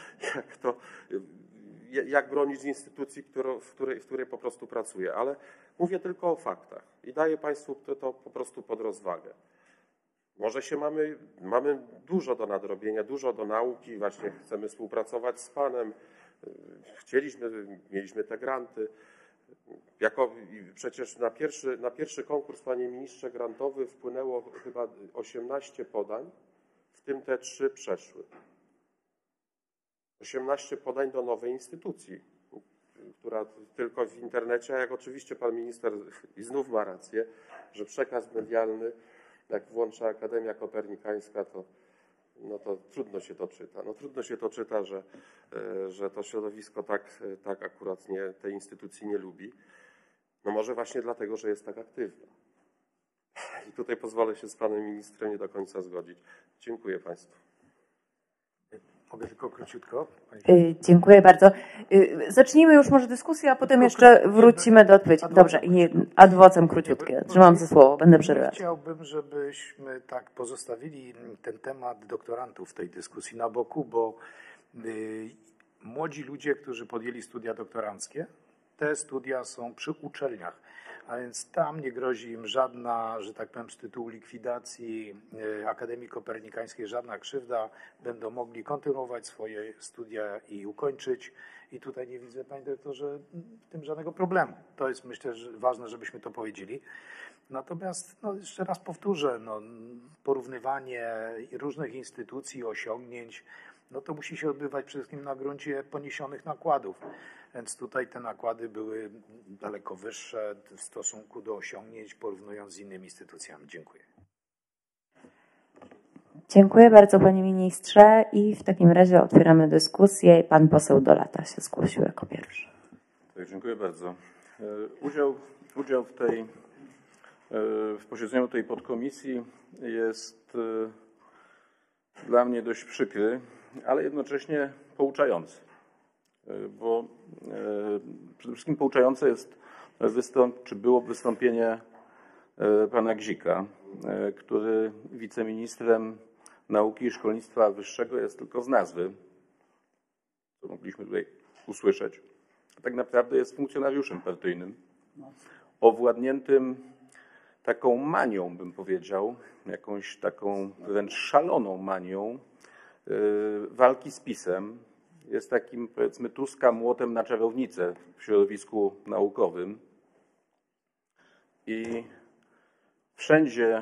jak bronić instytucji, w której po prostu pracuję, ale mówię tylko o faktach i daję państwu to po prostu pod rozwagę. Może mamy dużo do nadrobienia, dużo do nauki, właśnie chcemy współpracować z panem, mieliśmy te granty. Przecież na pierwszy konkurs, panie ministrze, grantowy wpłynęło chyba 18 podań, w tym te 3 przeszły. 18 podań do nowej instytucji, która tylko w internecie, a jak oczywiście pan minister i znów ma rację, że przekaz medialny, jak włącza Akademia Kopernikańska, to trudno się to czyta. No trudno się to czyta, że to środowisko tak akurat tej instytucji nie lubi. No może właśnie dlatego, że jest tak aktywna. I tutaj pozwolę się z panem ministrem nie do końca zgodzić. Dziękuję państwu. Mogę tylko króciutko? Dziękuję bardzo. Zacznijmy już może dyskusję, a potem jeszcze wrócimy do odpowiedzi. Dobrze, ad vocem króciutkie. Trzymam za słowo, będę przerywać. Chciałbym, żebyśmy tak pozostawili ten temat doktorantów w tej dyskusji na boku, bo młodzi ludzie, którzy podjęli studia doktoranckie, te studia są przy uczelniach, a więc tam nie grozi im żadna, że tak powiem, z tytułu likwidacji Akademii Kopernikańskiej żadna krzywda. Będą mogli kontynuować swoje studia i ukończyć. I tutaj nie widzę, panie dyrektorze, w tym żadnego problemu. To jest, myślę, że ważne, żebyśmy to powiedzieli. Natomiast jeszcze raz powtórzę, porównywanie różnych instytucji, osiągnięć, to musi się odbywać przede wszystkim na gruncie poniesionych nakładów. Więc tutaj te nakłady były daleko wyższe w stosunku do osiągnięć, porównując z innymi instytucjami. Dziękuję. Dziękuję bardzo, panie ministrze. I w takim razie otwieramy dyskusję. Pan poseł Dolata się zgłosił jako pierwszy. Tak, dziękuję bardzo. Udział w posiedzeniu tej podkomisji jest dla mnie dość przykry, ale jednocześnie pouczający. Bo przede wszystkim pouczające jest było wystąpienie pana Gzika, który wiceministrem nauki i szkolnictwa wyższego jest tylko z nazwy, co mogliśmy tutaj usłyszeć. A tak naprawdę jest funkcjonariuszem partyjnym, owładniętym taką manią, bym powiedział, jakąś taką wręcz szaloną manią walki z PiS-em. Jest takim, powiedzmy, Tuska młotem na czarownicę w środowisku naukowym i wszędzie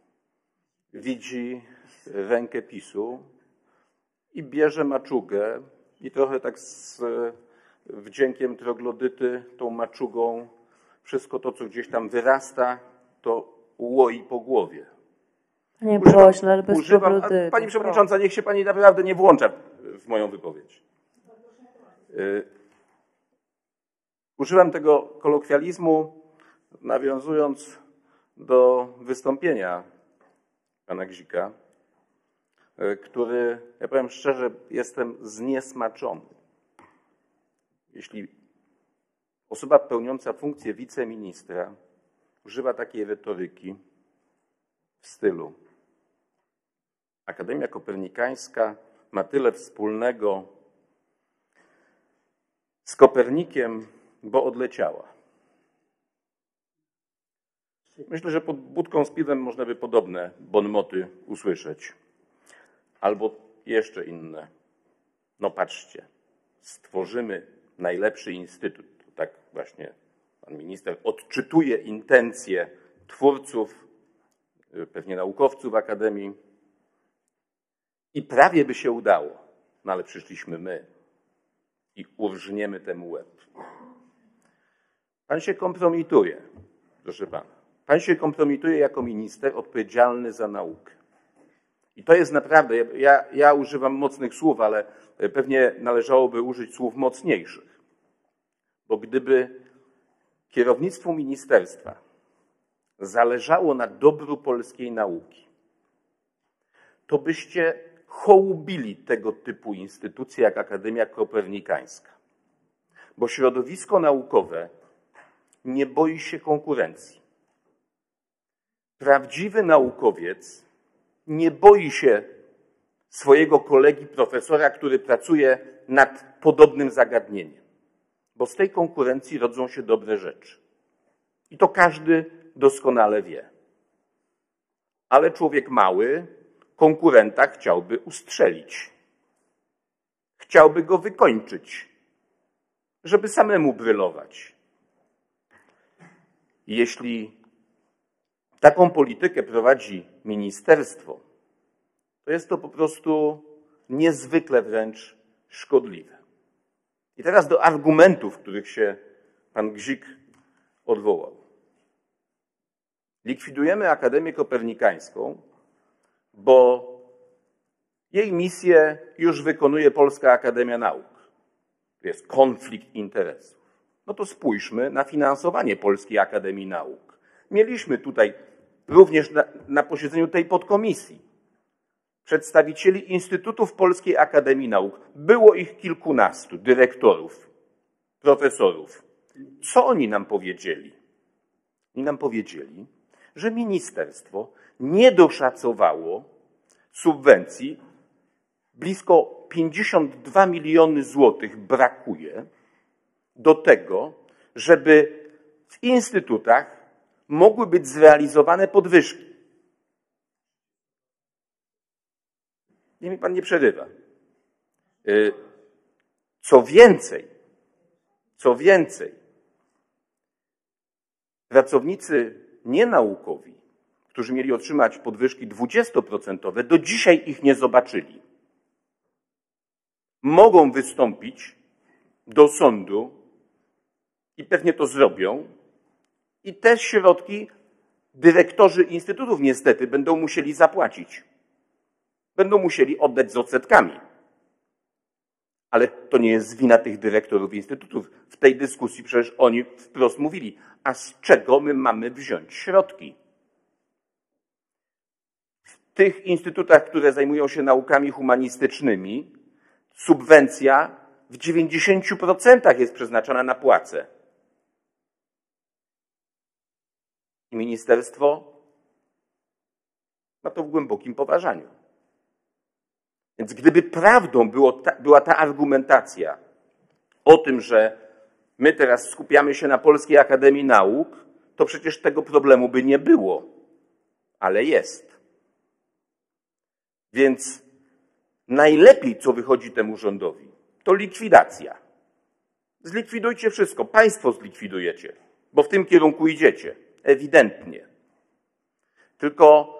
widzi rękę PiS-u i bierze maczugę i trochę tak z wdziękiem troglodyty tą maczugą wszystko to, co gdzieś tam wyrasta, to łoi po głowie. Nie pośle, ale bez troglodyty. Pani przewodnicząca, niech się pani naprawdę nie włącza w moją wypowiedź. Używam tego kolokwializmu, nawiązując do wystąpienia pana Gzika, który, ja powiem szczerze, jestem zniesmaczony. Jeśli osoba pełniąca funkcję wiceministra używa takiej retoryki w stylu: Akademia Kopernikańska ma tyle wspólnego z Kopernikiem, bo odleciała. Myślę, że pod budką z piwem można by podobne bonmoty usłyszeć. Albo jeszcze inne. No patrzcie, stworzymy najlepszy instytut. Tak właśnie pan minister odczytuje intencje twórców, pewnie naukowców Akademii. I prawie by się udało, no ale przyszliśmy my i urżniemy temu łeb. Pan się kompromituje, proszę pana. Pan się kompromituje jako minister odpowiedzialny za naukę. I to jest naprawdę, ja używam mocnych słów, ale pewnie należałoby użyć słów mocniejszych. Bo gdyby kierownictwu ministerstwa zależało na dobru polskiej nauki, to byście hołubili tego typu instytucje jak Akademia Kopernikańska. Bo środowisko naukowe nie boi się konkurencji. Prawdziwy naukowiec nie boi się swojego kolegi profesora, który pracuje nad podobnym zagadnieniem. Bo z tej konkurencji rodzą się dobre rzeczy. I to każdy doskonale wie. Ale człowiek mały konkurenta chciałby ustrzelić. Chciałby go wykończyć, żeby samemu brylować. Jeśli taką politykę prowadzi ministerstwo, to jest to po prostu niezwykle wręcz szkodliwe. I teraz do argumentów, których się pan Gzik odwołał. Likwidujemy Akademię Kopernikańską, bo jej misję już wykonuje Polska Akademia Nauk. To jest konflikt interesów. No to spójrzmy na finansowanie Polskiej Akademii Nauk. Mieliśmy tutaj również na posiedzeniu tej podkomisji przedstawicieli instytutów Polskiej Akademii Nauk. Było ich kilkunastu, dyrektorów, profesorów. Co oni nam powiedzieli? Oni nam powiedzieli, że ministerstwo nie doszacowało subwencji. Blisko 52 miliony złotych brakuje do tego, żeby w instytutach mogły być zrealizowane podwyżki. Niech mi pan nie przerywa. Co więcej, pracownicy nienaukowi, którzy mieli otrzymać podwyżki 20%, do dzisiaj ich nie zobaczyli. Mogą wystąpić do sądu i pewnie to zrobią i te środki dyrektorzy instytutów niestety będą musieli zapłacić. Będą musieli oddać z odsetkami. Ale to nie jest wina tych dyrektorów instytutów. W tej dyskusji przecież oni wprost mówili, a z czego my mamy wziąć środki? W tych instytutach, które zajmują się naukami humanistycznymi, subwencja w 90% jest przeznaczona na płace. I ministerstwo ma to w głębokim poważaniu. Więc gdyby prawdą była ta argumentacja o tym, że my teraz skupiamy się na Polskiej Akademii Nauk, to przecież tego problemu by nie było. Ale jest. Więc najlepiej, co wychodzi temu rządowi, to likwidacja. Zlikwidujcie wszystko. Państwo zlikwidujecie, bo w tym kierunku idziecie. Ewidentnie. Tylko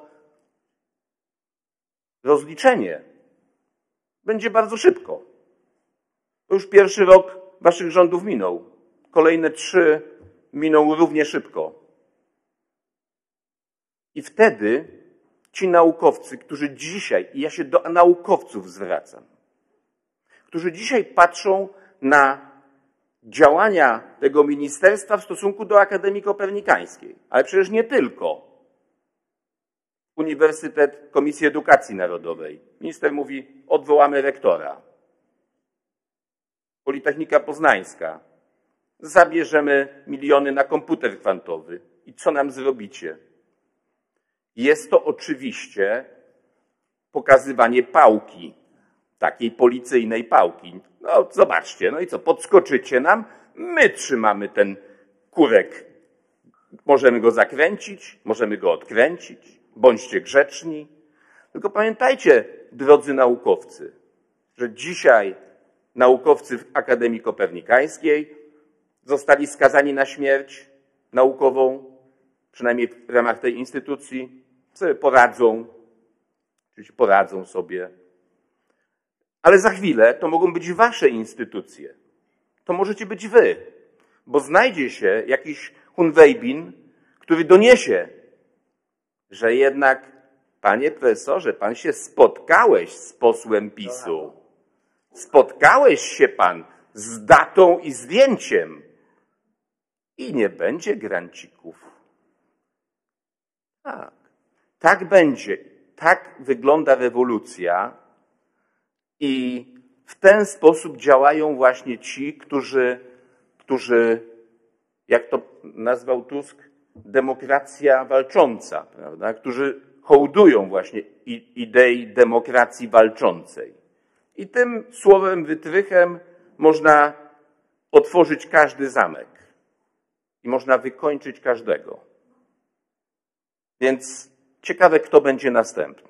rozliczenie będzie bardzo szybko. To już pierwszy rok waszych rządów minął. Kolejne 3 miną równie szybko. I wtedy ci naukowcy, którzy dzisiaj, i ja się do naukowców zwracam, którzy dzisiaj patrzą na działania tego ministerstwa w stosunku do Akademii Kopernikańskiej. Ale przecież nie tylko. Uniwersytet, Komisji Edukacji Narodowej. Minister mówi, odwołamy rektora. Politechnika Poznańska. Zabierzemy miliony na komputer kwantowy. I co nam zrobicie? Jest to oczywiście pokazywanie pałki, takiej policyjnej pałki. No zobaczcie, no i co, podskoczycie nam? My trzymamy ten kurek. Możemy go zakręcić, możemy go odkręcić. Bądźcie grzeczni. Tylko pamiętajcie, drodzy naukowcy, że dzisiaj naukowcy w Akademii Kopernikańskiej zostali skazani na śmierć naukową, przynajmniej w ramach tej instytucji, sobie poradzą, oczywiście poradzą sobie. Ale za chwilę to mogą być wasze instytucje. To możecie być wy, bo znajdzie się jakiś Hunwejbin, który doniesie, że jednak, panie profesorze, pan się spotkałeś z posłem PiS-u. Spotkałeś się pan z datą i zdjęciem. I nie będzie grancików. Tak. Tak będzie. Tak wygląda rewolucja i w ten sposób działają właśnie ci, którzy, jak to nazwał Tusk, demokracja walcząca, prawda? Którzy hołdują właśnie idei demokracji walczącej. I tym słowem wytrychem można otworzyć każdy zamek i można wykończyć każdego. Więc ciekawe, kto będzie następny.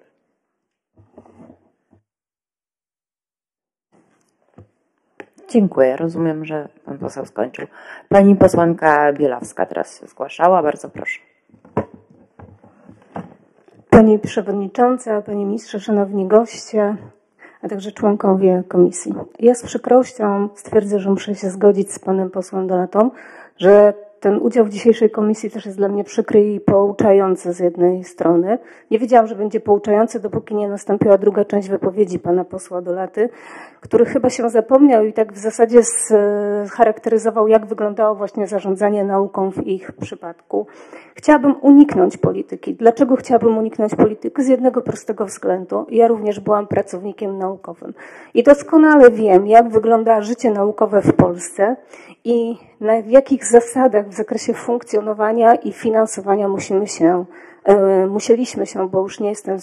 Dziękuję. Rozumiem, że pan poseł skończył. Pani posłanka Bielawska teraz się zgłaszała. Bardzo proszę. Pani Przewodnicząca, Panie Ministrze, Szanowni goście, a także członkowie komisji. Ja z przykrością stwierdzę, że muszę się zgodzić z panem posłem Dolatą, że ten udział w dzisiejszej komisji też jest dla mnie przykry i pouczający z jednej strony. Nie wiedziałam, że będzie pouczający, dopóki nie nastąpiła druga część wypowiedzi pana posła Dolaty, który chyba się zapomniał i tak w zasadzie charakteryzował, jak wyglądało właśnie zarządzanie nauką w ich przypadku. Chciałabym uniknąć polityki. Dlaczego chciałabym uniknąć polityki? Z jednego prostego względu. Ja również byłam pracownikiem naukowym i doskonale wiem, jak wygląda życie naukowe w Polsce i w jakich zasadach w zakresie funkcjonowania i finansowania musieliśmy się, bo już nie jestem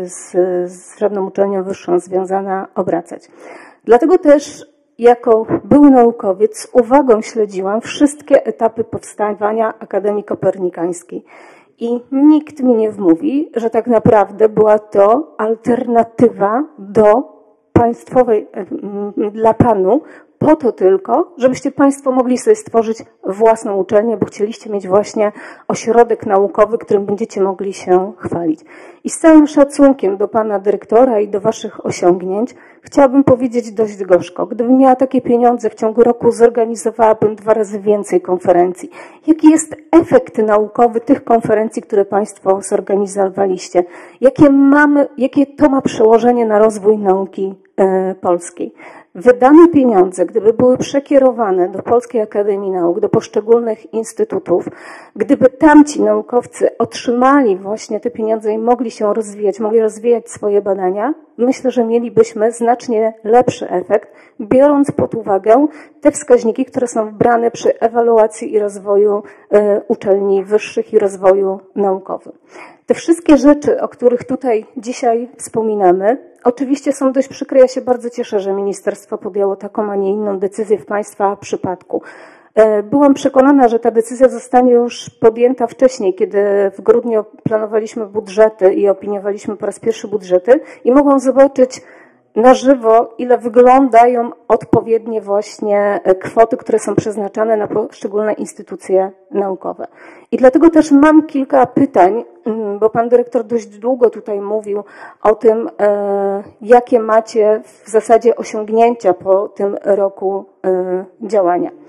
z żadną uczelnią wyższą związana, obracać. Dlatego też jako były naukowiec z uwagą śledziłam wszystkie etapy powstawania Akademii Kopernikańskiej. I nikt mi nie wmówi, że tak naprawdę była to alternatywa do państwowej, dla panu, po to tylko, żebyście państwo mogli sobie stworzyć własną uczelnię, bo chcieliście mieć właśnie ośrodek naukowy, którym będziecie mogli się chwalić. I z całym szacunkiem do pana dyrektora i do waszych osiągnięć chciałabym powiedzieć dość gorzko. Gdybym miała takie pieniądze, w ciągu roku zorganizowałabym 2 razy więcej konferencji. Jaki jest efekt naukowy tych konferencji, które państwo zorganizowaliście? Jakie to ma przełożenie na rozwój nauki polskiej? Wydane pieniądze, gdyby były przekierowane do Polskiej Akademii Nauk, do poszczególnych instytutów, gdyby tamci naukowcy otrzymali właśnie te pieniądze i mogli się rozwijać, mogli rozwijać swoje badania, myślę, że mielibyśmy znacznie lepszy efekt, biorąc pod uwagę te wskaźniki, które są brane przy ewaluacji i rozwoju uczelni wyższych i rozwoju naukowym. Te wszystkie rzeczy, o których tutaj dzisiaj wspominamy, oczywiście są dość przykre. Ja się bardzo cieszę, że ministerstwo podjęło taką, a nie inną decyzję w państwa przypadku. Byłam przekonana, że ta decyzja zostanie już podjęta wcześniej, kiedy w grudniu planowaliśmy budżety i opiniowaliśmy po raz pierwszy budżety i mogłam zobaczyć na żywo, ile wyglądają odpowiednie właśnie kwoty, które są przeznaczane na poszczególne instytucje naukowe. I dlatego też mam kilka pytań, bo pan dyrektor dość długo tutaj mówił o tym, jakie macie w zasadzie osiągnięcia po tym roku działania.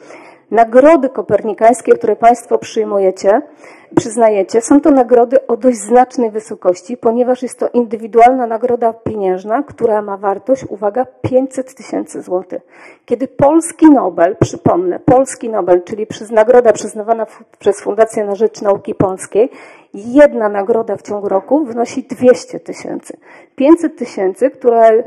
nagrody kopernikańskie, które Państwo przyznajecie, są to nagrody o dość znacznej wysokości, ponieważ jest to indywidualna nagroda pieniężna, która ma wartość, uwaga, 500 000 złotych. Kiedy polski Nobel, przypomnę, polski Nobel, czyli nagroda przyznawana przez Fundację na Rzecz Nauki Polskiej, jedna nagroda w ciągu roku wynosi 200 000. 500 000, które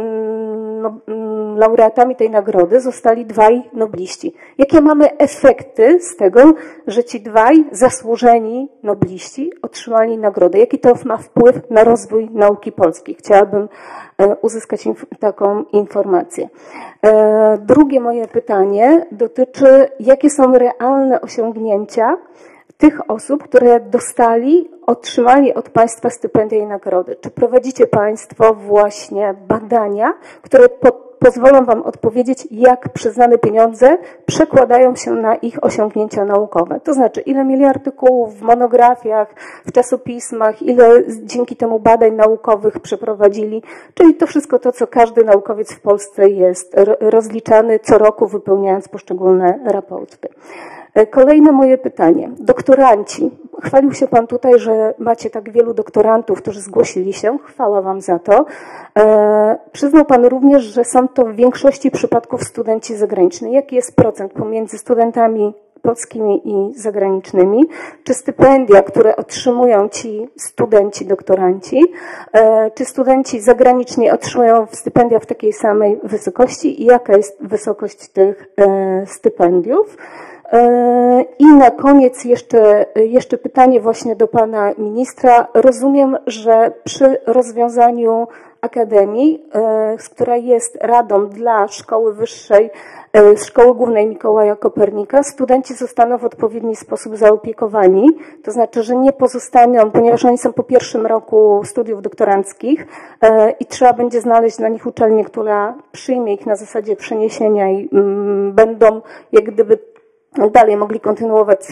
laureatami tej nagrody zostali dwaj nobliści. Jakie mamy efekty z tego, że ci dwaj zasłużeni nobliści otrzymali nagrodę? Jaki to ma wpływ na rozwój nauki polskiej? Chciałabym uzyskać taką informację. Drugie moje pytanie dotyczy, jakie są realne osiągnięcia tych osób, które otrzymali od Państwa stypendia i nagrody. Czy prowadzicie Państwo właśnie badania, które pozwolą Wam odpowiedzieć, jak przyznane pieniądze przekładają się na ich osiągnięcia naukowe? To znaczy, ile mieli artykułów w monografiach, w czasopismach, ile dzięki temu badań naukowych przeprowadzili, czyli to wszystko to, co każdy naukowiec w Polsce jest rozliczany co roku, wypełniając poszczególne raporty. Kolejne moje pytanie. Doktoranci. Chwalił się Pan tutaj, że macie tak wielu doktorantów, którzy zgłosili się. Chwała Wam za to. Przyznał Pan również, że są to w większości przypadków studenci zagraniczni. Jaki jest procent pomiędzy studentami polskimi i zagranicznymi? Czy stypendia, które otrzymują ci studenci, doktoranci, czy studenci zagraniczni otrzymują stypendia w takiej samej wysokości i jaka jest wysokość tych stypendiów? I na koniec jeszcze pytanie właśnie do Pana Ministra. Rozumiem, że przy rozwiązaniu Akademii, która jest radą dla Szkoły Wyższej, Szkoły Głównej Mikołaja Kopernika, studenci zostaną w odpowiedni sposób zaopiekowani. To znaczy, że nie pozostaną, ponieważ oni są po pierwszym roku studiów doktoranckich i trzeba będzie znaleźć dla nich uczelnię, która przyjmie ich na zasadzie przeniesienia i będą jak gdyby dalej mogli kontynuować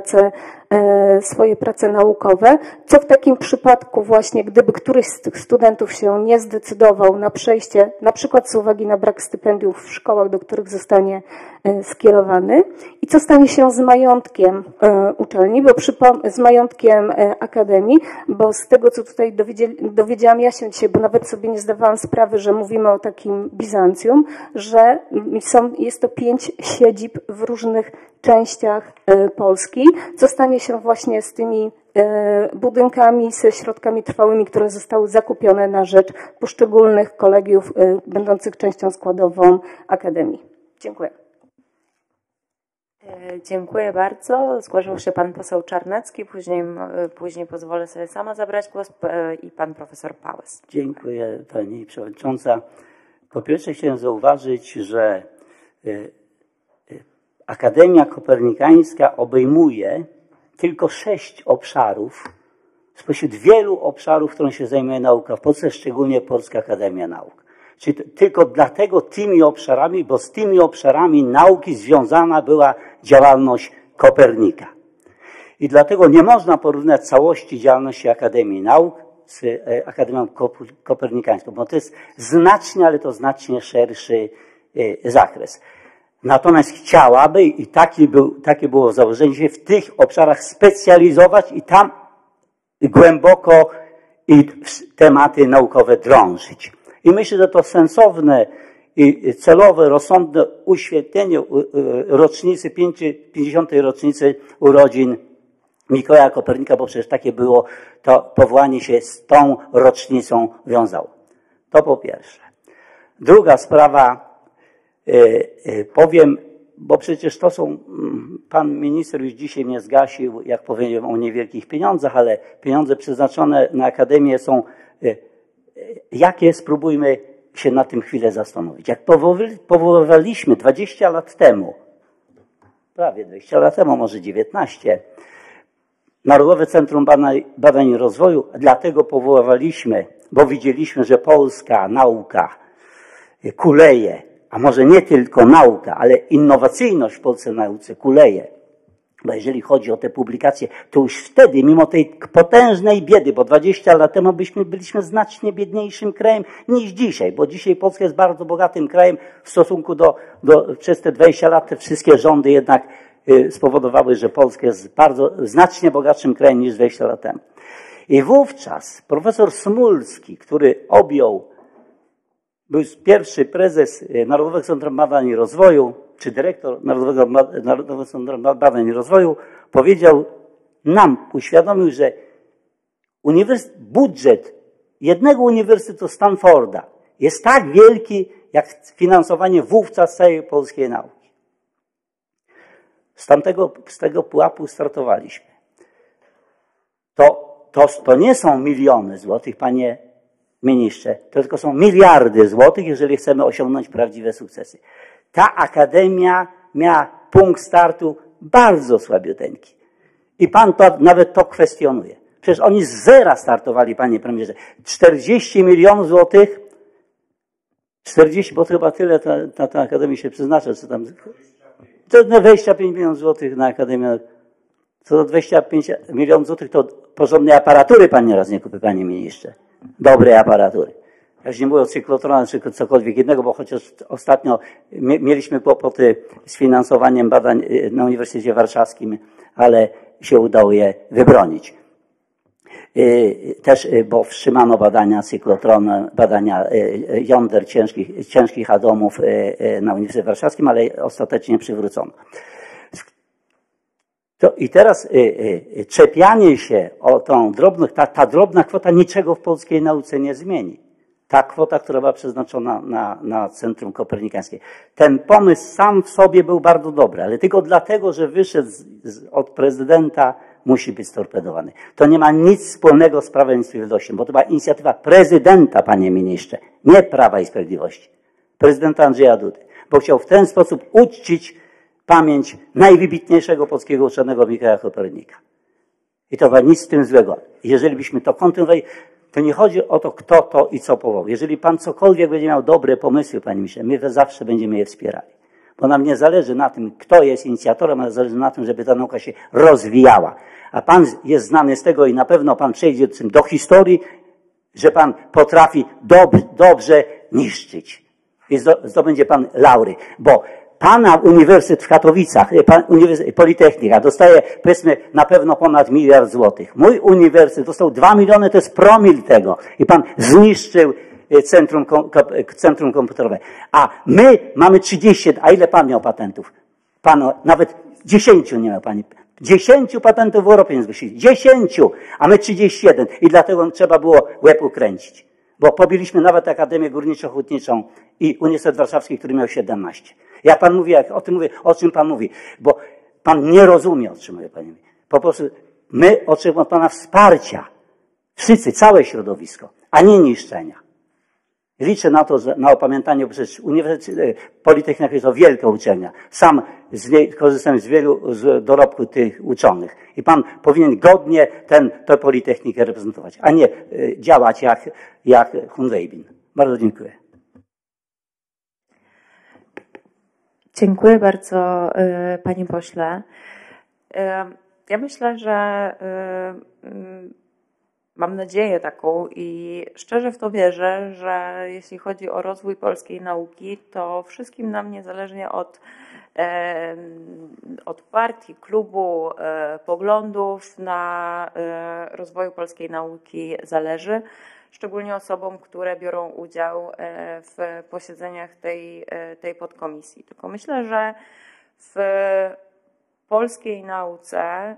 swoje prace naukowe. Co w takim przypadku właśnie, gdyby któryś z tych studentów się nie zdecydował na przejście, na przykład z uwagi na brak stypendiów w szkołach, do których zostanie skierowany? I co stanie się z majątkiem uczelni, z majątkiem Akademii, bo z tego, co tutaj dowiedziałam ja się dzisiaj, bo nawet sobie nie zdawałam sprawy, że mówimy o takim Bizancjum, że jest to 5 siedzib w różnych częściach Polski. Co stanie się właśnie z tymi budynkami, ze środkami trwałymi, które zostały zakupione na rzecz poszczególnych kolegiów będących częścią składową Akademii? Dziękuję. Dziękuję bardzo. Zgłaszał się Pan poseł Czarnecki, później pozwolę sobie sama zabrać głos i Pan profesor Pałys. Dziękuję Pani Przewodnicząca. Po pierwsze chciałem zauważyć, że Akademia Kopernikańska obejmuje tylko 6 obszarów spośród wielu obszarów, którą się zajmuje nauka w Polsce, szczególnie Polska Akademia Nauk. Czyli tylko dlatego tymi obszarami, bo z tymi obszarami nauki związana była działalność Kopernika. I dlatego nie można porównać całości działalności Akademii Nauk z Akademią Kopernikańską, bo to jest znacznie, ale to znacznie szerszy zakres. Natomiast chciałaby, i takie było założenie, się w tych obszarach specjalizować i tam głęboko i w tematy naukowe drążyć. I myślę, że to sensowne i celowe, rozsądne uświetnienie rocznicy, 50. rocznicy urodzin Mikołaja Kopernika, bo przecież takie było, to powołanie się z tą rocznicą wiązało. To po pierwsze. Druga sprawa, powiem, bo przecież to są, pan minister już dzisiaj mnie zgasił, jak powiedziałem o niewielkich pieniądzach, ale pieniądze przeznaczone na Akademię są jakie? Spróbujmy się na tym chwilę zastanowić. Jak powoływaliśmy 20 lat temu, prawie 20 lat temu, może 19, Narodowe Centrum Badań i Rozwoju, dlatego powoływaliśmy, bo widzieliśmy, że polska nauka kuleje, a może nie tylko nauka, ale innowacyjność w polskiej nauce kuleje. Bo jeżeli chodzi o te publikacje, to już wtedy, mimo tej potężnej biedy, bo 20 lat temu byliśmy znacznie biedniejszym krajem niż dzisiaj, bo dzisiaj Polska jest bardzo bogatym krajem w stosunku przez te 20 lat te wszystkie rządy jednak spowodowały, że Polska jest znacznie bogatszym krajem niż 20 lat temu. I wówczas profesor Smulski, który był pierwszy prezes Narodowego Centrum Badań i Rozwoju, czy dyrektor Narodowego Centrum Badań i Rozwoju, uświadomił, że budżet jednego uniwersytetu Stanforda jest tak wielki, jak finansowanie wówczas całej polskiej nauki. Z tego pułapu startowaliśmy. To nie są miliony złotych, panie ministrze, to tylko są miliardy złotych, jeżeli chcemy osiągnąć prawdziwe sukcesy. Ta akademia miała punkt startu bardzo słabiuteńki. I pan nawet to kwestionuje. Przecież oni z zera startowali, panie premierze. 40 milionów złotych, 40, bo to chyba tyle na tę akademię się przeznacza, co tam. To 25 milionów złotych na akademię. Co do 25 milionów złotych to porządnej aparatury pan nieraz nie kupi, panie ministrze. Dobrej aparatury. Ja już nie mówię o cyklotronach czy cokolwiek innego, bo chociaż ostatnio mieliśmy kłopoty z finansowaniem badań na Uniwersytecie Warszawskim, ale się udało je wybronić. Też, bo wstrzymano badania cyklotron, badania jąder ciężkich atomów na Uniwersytecie Warszawskim, ale ostatecznie przywrócono. I teraz czepianie się o tą ta drobna kwota niczego w polskiej nauce nie zmieni. Ta kwota, która była przeznaczona na Centrum Kopernikańskie. Ten pomysł sam w sobie był bardzo dobry, ale tylko dlatego, że wyszedł od prezydenta, musi być storpedowany. To nie ma nic wspólnego z Prawem i Sprawiedliwością, bo to była inicjatywa prezydenta, panie ministrze, nie Prawa i Sprawiedliwości. Prezydenta Andrzeja Dudy, bo chciał w ten sposób uczcić pamięć najwybitniejszego polskiego uczonego Mikołaja Kopernika. I to chyba nic z tym złego. Jeżeli byśmy to kontynuowali, to nie chodzi o to, kto to i co powołał. Jeżeli pan cokolwiek będzie miał dobre pomysły, panie ministrze, my zawsze będziemy je wspierali. Bo nam nie zależy na tym, kto jest inicjatorem, ale zależy na tym, żeby ta nauka się rozwijała. A pan jest znany z tego i na pewno pan przejdzie do historii, że pan potrafi dobrze niszczyć. I zdobędzie pan laury. Bo pana uniwersytet w Katowicach, Politechnika dostaje, powiedzmy, na pewno ponad 1 miliard złotych. Mój uniwersytet dostał 2 miliony, to jest promil tego. I pan zniszczył centrum komputerowe. A my mamy 30, a ile pan miał patentów? Pan nawet 10 nie miał pani. 10 patentów w Europie nie zgłosili. 10, a my 31. I dlatego trzeba było łeb ukręcić. Bo pobiliśmy nawet Akademię Górniczo-Hutniczą i Uniwersytet Warszawski, który miał 17. Ja pan mówi, o czym pan mówi, bo pan nie rozumie, o czym mówię, panie. Po prostu my oczekujemy od pana wsparcia. Wszyscy, całe środowisko, a nie niszczenia. Liczę na to, na opamiętanie, bo przecież Politechnika jest to wielka uczelnia. Sam korzystam z wielu dorobków tych uczonych. I pan powinien godnie tę Politechnikę reprezentować, a nie działać jak Hunwejbin. Bardzo dziękuję. Dziękuję bardzo, panie pośle. Ja myślę, że mam nadzieję taką i szczerze w to wierzę, że jeśli chodzi o rozwój polskiej nauki, to wszystkim nam niezależnie od partii, klubu, poglądów na rozwoju polskiej nauki zależy. Szczególnie osobom, które biorą udział w posiedzeniach tej podkomisji. Tylko myślę, że w polskiej nauce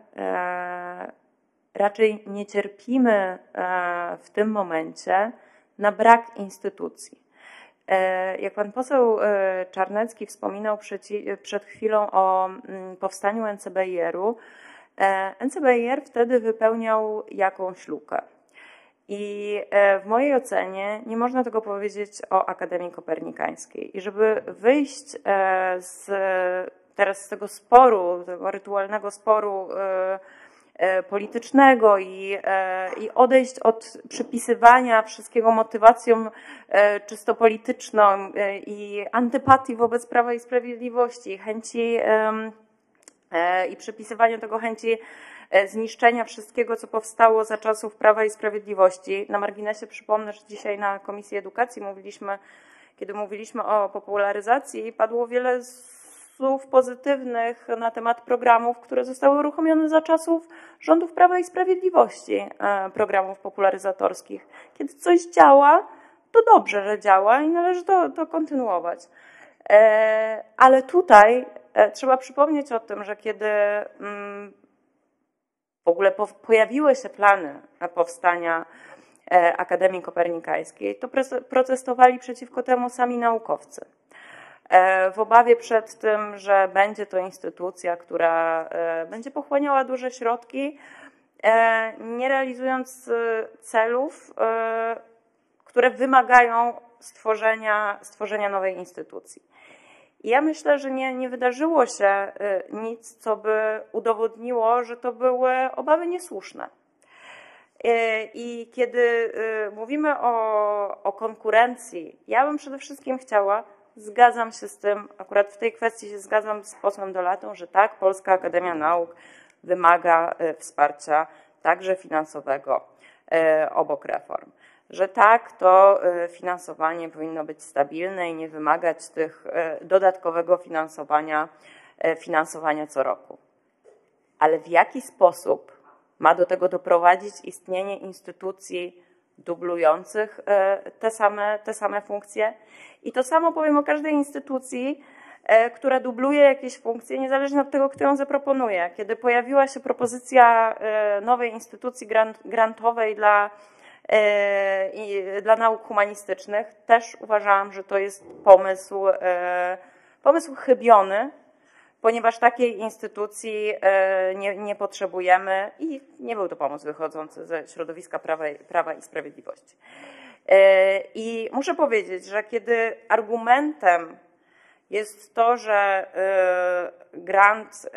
raczej nie cierpimy w tym momencie na brak instytucji. Jak pan poseł Czarnecki wspominał przed chwilą o powstaniu NCBiR-u, NCBiR wtedy wypełniał jakąś lukę. I w mojej ocenie nie można tego powiedzieć o Akademii Kopernikańskiej. I żeby wyjść teraz z tego sporu, tego rytualnego sporu politycznego i odejść od przypisywania wszystkiego motywacjom czysto polityczną i antypatii wobec Prawa i Sprawiedliwości, chęci i przypisywanie tego chęci zniszczenia wszystkiego, co powstało za czasów Prawa i Sprawiedliwości. Na marginesie przypomnę, że dzisiaj na Komisji Edukacji kiedy mówiliśmy o popularyzacji, padło wiele słów pozytywnych na temat programów, które zostały uruchomione za czasów rządów Prawa i Sprawiedliwości, programów popularyzatorskich. Kiedy coś działa, to dobrze, że działa i należy to kontynuować. Ale tutaj trzeba przypomnieć o tym, że kiedy w ogóle pojawiły się plany powstania Akademii Kopernikańskiej, to protestowali przeciwko temu sami naukowcy. W obawie przed tym, że będzie to instytucja, która będzie pochłaniała duże środki, nie realizując celów, które wymagają stworzenia nowej instytucji. I ja myślę, że nie wydarzyło się nic, co by udowodniło, że to były obawy niesłuszne. I kiedy mówimy o konkurencji, ja bym przede wszystkim chciała, zgadzam się z tym, akurat w tej kwestii się zgadzam z posłem Dolatą, że tak, Polska Akademia Nauk wymaga wsparcia także finansowego obok reform. Że tak, to finansowanie powinno być stabilne i nie wymagać tych dodatkowego finansowania co roku. Ale w jaki sposób ma do tego doprowadzić istnienie instytucji dublujących te same funkcje? I to samo powiem o każdej instytucji, która dubluje jakieś funkcje, niezależnie od tego, kto ją zaproponuje. Kiedy pojawiła się propozycja nowej instytucji grantowej dla nauk humanistycznych, też uważałam, że to jest pomysł chybiony, ponieważ takiej instytucji nie potrzebujemy i nie był to pomysł wychodzący ze środowiska Prawa i Sprawiedliwości. I muszę powiedzieć, że kiedy argumentem jest to, że grant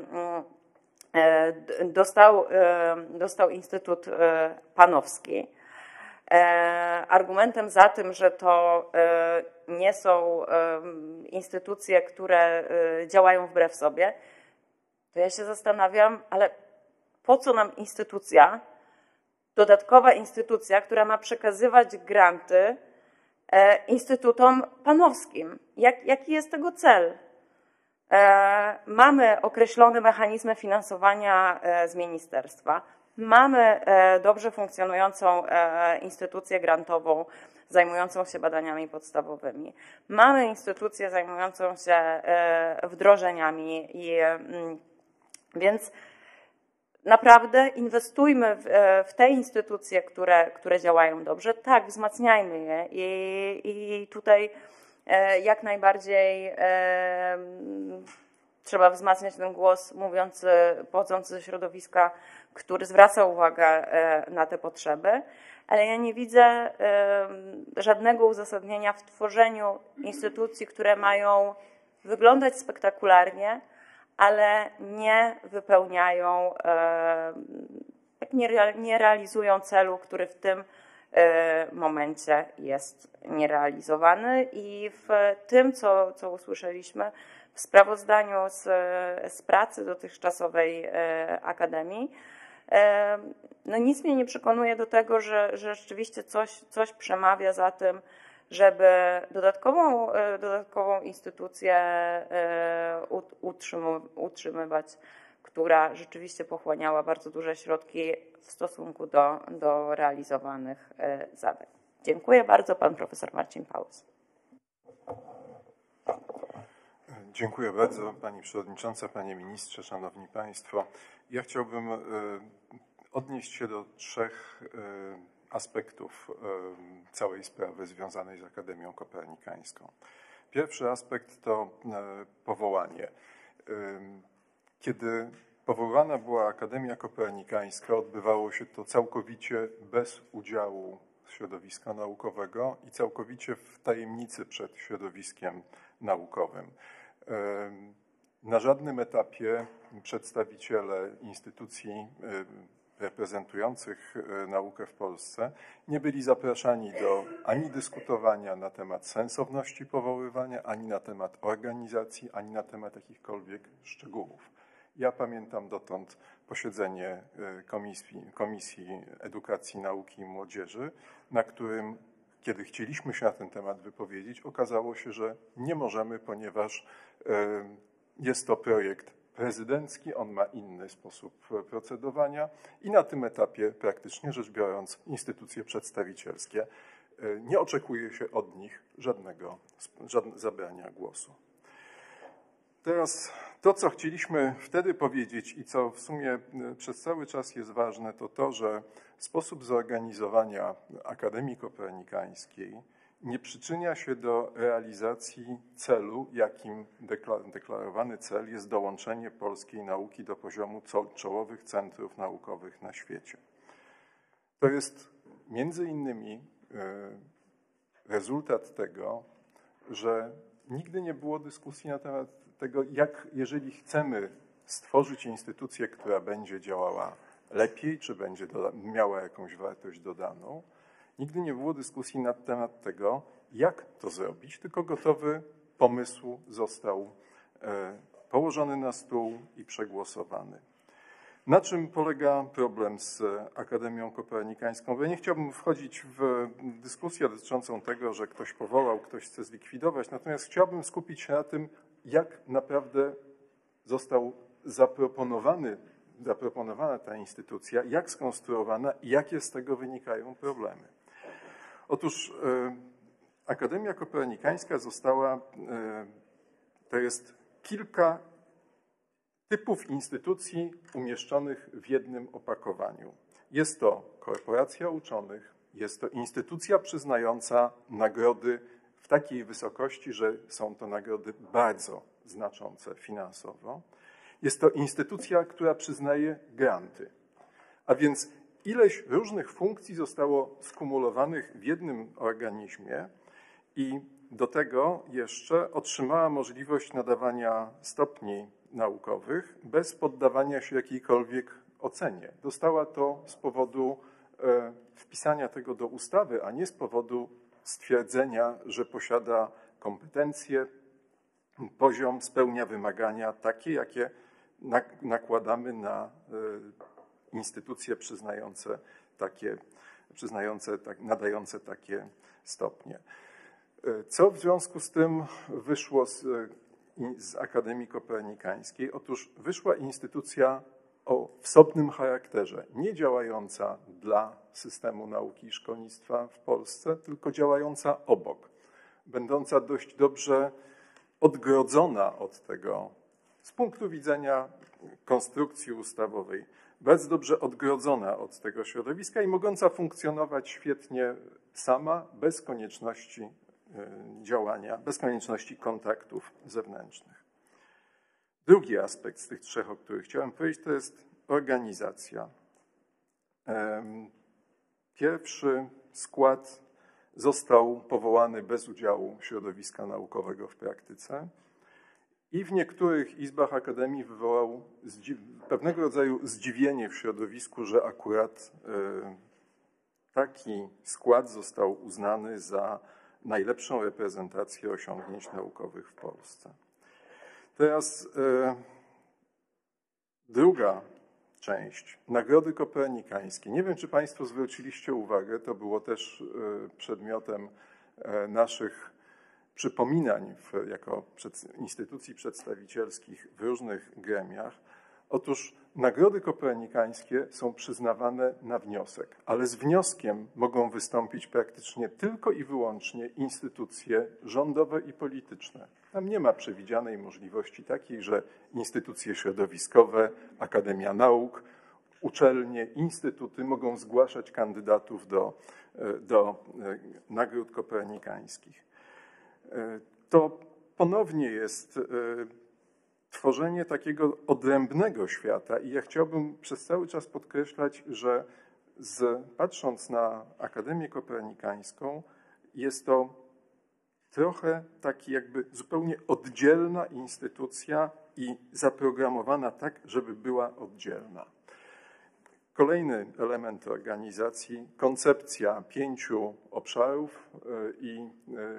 dostał Instytut Panowski, argumentem za tym, że to nie są instytucje, które działają wbrew sobie, to ja się zastanawiam, ale po co nam dodatkowa instytucja, która ma przekazywać granty instytutom panowskim? Jaki jest tego cel? Mamy określone mechanizmy finansowania z ministerstwa, mamy dobrze funkcjonującą instytucję grantową zajmującą się badaniami podstawowymi, mamy instytucję zajmującą się wdrożeniami, więc naprawdę inwestujmy w te instytucje, które działają dobrze. Tak, wzmacniajmy je i tutaj jak najbardziej trzeba wzmacniać ten głos pochodzący ze środowiska, który zwraca uwagę na te potrzeby, ale ja nie widzę żadnego uzasadnienia w tworzeniu instytucji, które mają wyglądać spektakularnie, ale nie wypełniają, nie realizują celu, który w tym momencie jest nierealizowany. I w tym, co usłyszeliśmy w sprawozdaniu z pracy dotychczasowej Akademii, no nic mnie nie przekonuje do tego, że rzeczywiście coś przemawia za tym, żeby dodatkową instytucję utrzymywać, która rzeczywiście pochłaniała bardzo duże środki w stosunku do realizowanych zadań. Dziękuję bardzo. Pan profesor Marcin Paulus. Dziękuję bardzo Pani Przewodnicząca, Panie Ministrze, Szanowni Państwo. Ja chciałbym odnieść się do trzech aspektów całej sprawy związanej z Akademią Kopernikańską. Pierwszy aspekt to powołanie. Kiedy powołana była Akademia Kopernikańska, odbywało się to całkowicie bez udziału środowiska naukowego i całkowicie w tajemnicy przed środowiskiem naukowym. Na żadnym etapie przedstawiciele instytucji reprezentujących naukę w Polsce nie byli zapraszani do ani dyskutowania na temat sensowności powoływania, ani na temat organizacji, ani na temat jakichkolwiek szczegółów. Ja pamiętam dotąd posiedzenie Komisji Edukacji, Nauki i Młodzieży, na którym, kiedy chcieliśmy się na ten temat wypowiedzieć, okazało się, że nie możemy, ponieważ jest to projekt prezydencki, on ma inny sposób procedowania i na tym etapie, praktycznie rzecz biorąc, instytucje przedstawicielskie, nie oczekuje się od nich żadnego zabrania głosu. Teraz to, co chcieliśmy wtedy powiedzieć i co w sumie przez cały czas jest ważne, to to, że sposób zorganizowania Akademii Kopernikańskiej nie przyczynia się do realizacji celu, jakim deklarowany cel jest dołączenie polskiej nauki do poziomu czołowych centrów naukowych na świecie. To jest między innymi rezultat tego, że nigdy nie było dyskusji na temat tego, jak, jeżeli chcemy stworzyć instytucję, która będzie działała lepiej, czy będzie miała jakąś wartość dodaną, nigdy nie było dyskusji na temat tego, jak to zrobić, tylko gotowy pomysł został położony na stół i przegłosowany. Na czym polega problem z Akademią Kopernikańską? Bo ja nie chciałbym wchodzić w dyskusję dotyczącą tego, że ktoś powołał, ktoś chce zlikwidować, natomiast chciałbym skupić się na tym, jak naprawdę został zaproponowana ta instytucja, jak skonstruowana i jakie z tego wynikają problemy. Otóż Akademia Kopernikańska została, to jest kilka typów instytucji umieszczonych w jednym opakowaniu. Jest to korporacja uczonych, jest to instytucja przyznająca nagrody w takiej wysokości, że są to nagrody bardzo znaczące finansowo. Jest to instytucja, która przyznaje granty. A więc ileś różnych funkcji zostało skumulowanych w jednym organizmie i do tego jeszcze otrzymała możliwość nadawania stopni naukowych bez poddawania się jakiejkolwiek ocenie. Dostała to z powodu wpisania tego do ustawy, a nie z powodu stwierdzenia, że posiada kompetencje, poziom, spełnia wymagania takie, jakie nakładamy na instytucje nadające takie stopnie. Co w związku z tym wyszło z Akademii Kopernikańskiej? Otóż wyszła instytucja o wsobnym charakterze, nie działająca dla systemu nauki i szkolnictwa w Polsce, tylko działająca obok, będąca dość dobrze odgrodzona od tego z punktu widzenia konstrukcji ustawowej, bardzo dobrze odgrodzona od tego środowiska i mogąca funkcjonować świetnie sama, bez konieczności działania, bez konieczności kontaktów zewnętrznych. Drugi aspekt z tych trzech, o których chciałem powiedzieć, to jest organizacja. Pierwszy skład został powołany bez udziału środowiska naukowego w praktyce i w niektórych izbach akademii wywołał pewnego rodzaju zdziwienie w środowisku, że akurat taki skład został uznany za najlepszą reprezentację osiągnięć naukowych w Polsce. Teraz druga część, Nagrody Kopernikańskie. Nie wiem, czy Państwo zwróciliście uwagę, to było też przedmiotem naszych przypominań jako instytucji przedstawicielskich w różnych gremiach. Otóż Nagrody Kopernikańskie są przyznawane na wniosek, ale z wnioskiem mogą wystąpić praktycznie tylko i wyłącznie instytucje rządowe i polityczne. Tam nie ma przewidzianej możliwości takiej, że instytucje środowiskowe, Akademia Nauk, uczelnie, instytuty mogą zgłaszać kandydatów do Nagród Kopernikańskich. To ponownie jest tworzenie takiego odrębnego świata i ja chciałbym przez cały czas podkreślać, że patrząc na Akademię Kopernikańską, jest to trochę taki jakby zupełnie oddzielna instytucja i zaprogramowana tak, żeby była oddzielna. Kolejny element organizacji, koncepcja 5 obszarów i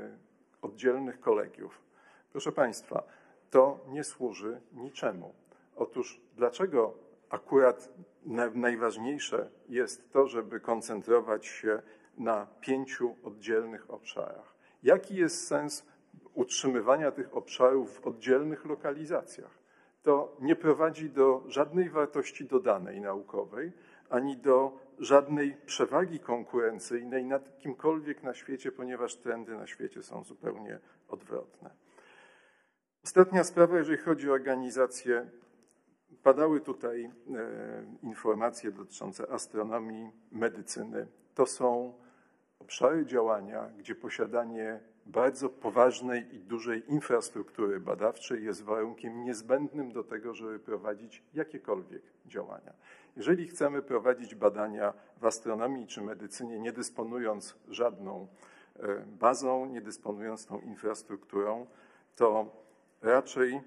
oddzielnych kolegiów. Proszę Państwa, to nie służy niczemu. Otóż dlaczego akurat najważniejsze jest to, żeby koncentrować się na 5 oddzielnych obszarach? Jaki jest sens utrzymywania tych obszarów w oddzielnych lokalizacjach? To nie prowadzi do żadnej wartości dodanej naukowej, ani do żadnej przewagi konkurencyjnej nad kimkolwiek na świecie, ponieważ trendy na świecie są zupełnie odwrotne. Ostatnia sprawa, jeżeli chodzi o organizację. Padały tutaj informacje dotyczące astronomii, medycyny. To są obszary działania, gdzie posiadanie bardzo poważnej i dużej infrastruktury badawczej jest warunkiem niezbędnym do tego, żeby prowadzić jakiekolwiek działania. Jeżeli chcemy prowadzić badania w astronomii czy medycynie, nie dysponując żadną bazą, nie dysponując tą infrastrukturą, to raczej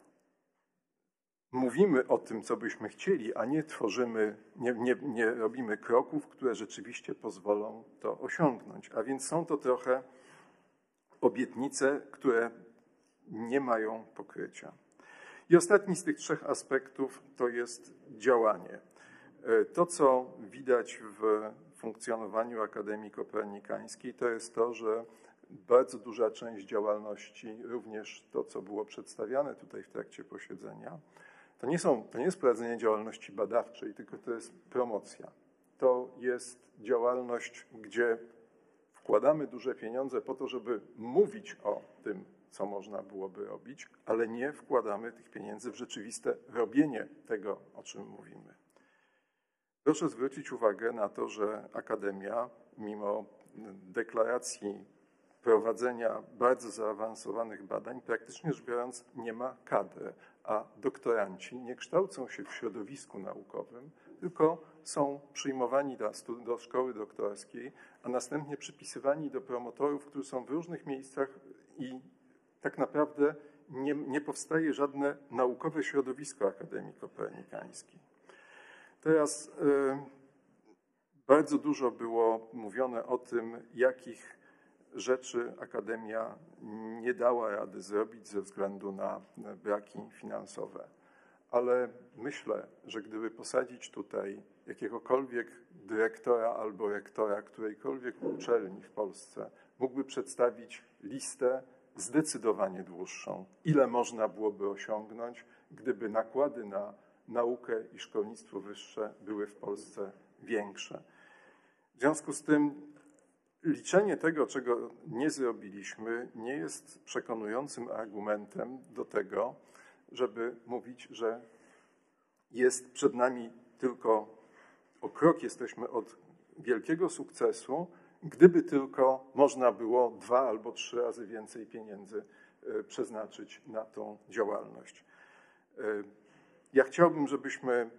mówimy o tym, co byśmy chcieli, a nie tworzymy, nie robimy kroków, które rzeczywiście pozwolą to osiągnąć. A więc są to trochę obietnice, które nie mają pokrycia. I ostatni z tych 3 aspektów to jest działanie. To, co widać w funkcjonowaniu Akademii Kopernikańskiej, to jest to, że bardzo duża część działalności, również to, co było przedstawiane tutaj w trakcie posiedzenia, to nie jest prowadzenie działalności badawczej, tylko to jest promocja. To jest działalność, gdzie wkładamy duże pieniądze po to, żeby mówić o tym, co można byłoby robić, ale nie wkładamy tych pieniędzy w rzeczywiste robienie tego, o czym mówimy. Proszę zwrócić uwagę na to, że Akademia, mimo deklaracji prowadzenia bardzo zaawansowanych badań, praktycznie rzecz biorąc, nie ma kadry, a doktoranci nie kształcą się w środowisku naukowym, tylko są przyjmowani do szkoły doktorskiej, a następnie przypisywani do promotorów, którzy są w różnych miejscach i tak naprawdę nie powstaje żadne naukowe środowisko Akademii Kopernikańskiej. Teraz bardzo dużo było mówione o tym, jakich rzeczy Akademia nie dała rady zrobić ze względu na braki finansowe. Ale myślę, że gdyby posadzić tutaj jakiegokolwiek dyrektora albo rektora którejkolwiek uczelni w Polsce, mógłby przedstawić listę zdecydowanie dłuższą, ile można byłoby osiągnąć, gdyby nakłady na naukę i szkolnictwo wyższe były w Polsce większe. W związku z tym liczenie tego, czego nie zrobiliśmy, nie jest przekonującym argumentem do tego, żeby mówić, że jest przed nami tylko o krok jesteśmy od wielkiego sukcesu, gdyby tylko można było 2 albo 3 razy więcej pieniędzy przeznaczyć na tą działalność. Ja chciałbym, żebyśmy,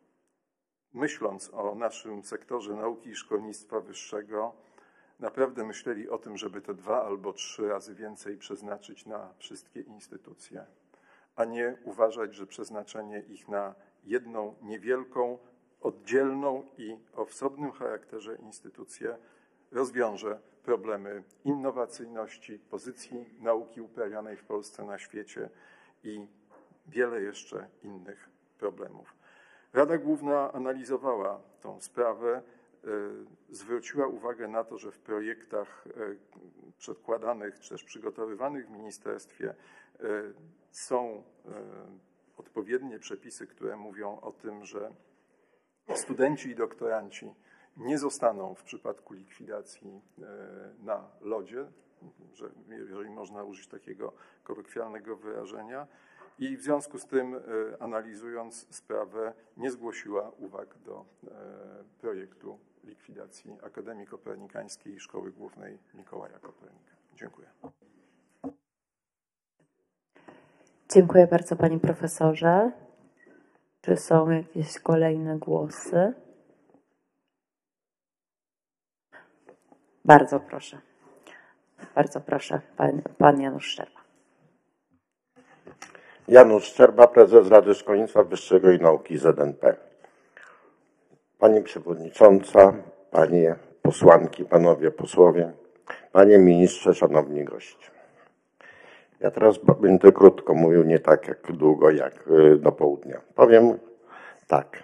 myśląc o naszym sektorze nauki i szkolnictwa wyższego, naprawdę myśleli o tym, żeby te 2 albo 3 razy więcej przeznaczyć na wszystkie instytucje, a nie uważać, że przeznaczenie ich na jedną niewielką, oddzielną i o osobnym charakterze instytucję rozwiąże problemy innowacyjności, pozycji nauki uprawianej w Polsce na świecie i wiele jeszcze innych problemów. Rada Główna analizowała tą sprawę, zwróciła uwagę na to, że w projektach przedkładanych czy też przygotowywanych w ministerstwie są odpowiednie przepisy, które mówią o tym, że studenci i doktoranci nie zostaną w przypadku likwidacji na lodzie, że jeżeli można użyć takiego kolokwialnego wyrażenia, i w związku z tym, analizując sprawę, nie zgłosiła uwag do projektu likwidacji Akademii Kopernikańskiej i Szkoły Głównej Mikołaja Kopernika. Dziękuję. Dziękuję bardzo, panie profesorze. Czy są jakieś kolejne głosy? Bardzo proszę. Bardzo proszę, pan Janusz Szczerba. Janusz Szczerba, prezes Rady Szkolnictwa Wyższego i Nauki ZNP. Pani Przewodnicząca, Panie posłanki, Panowie posłowie, Panie Ministrze, Szanowni goście. Ja teraz będę krótko mówił, nie tak jak długo, jak do południa. Powiem tak.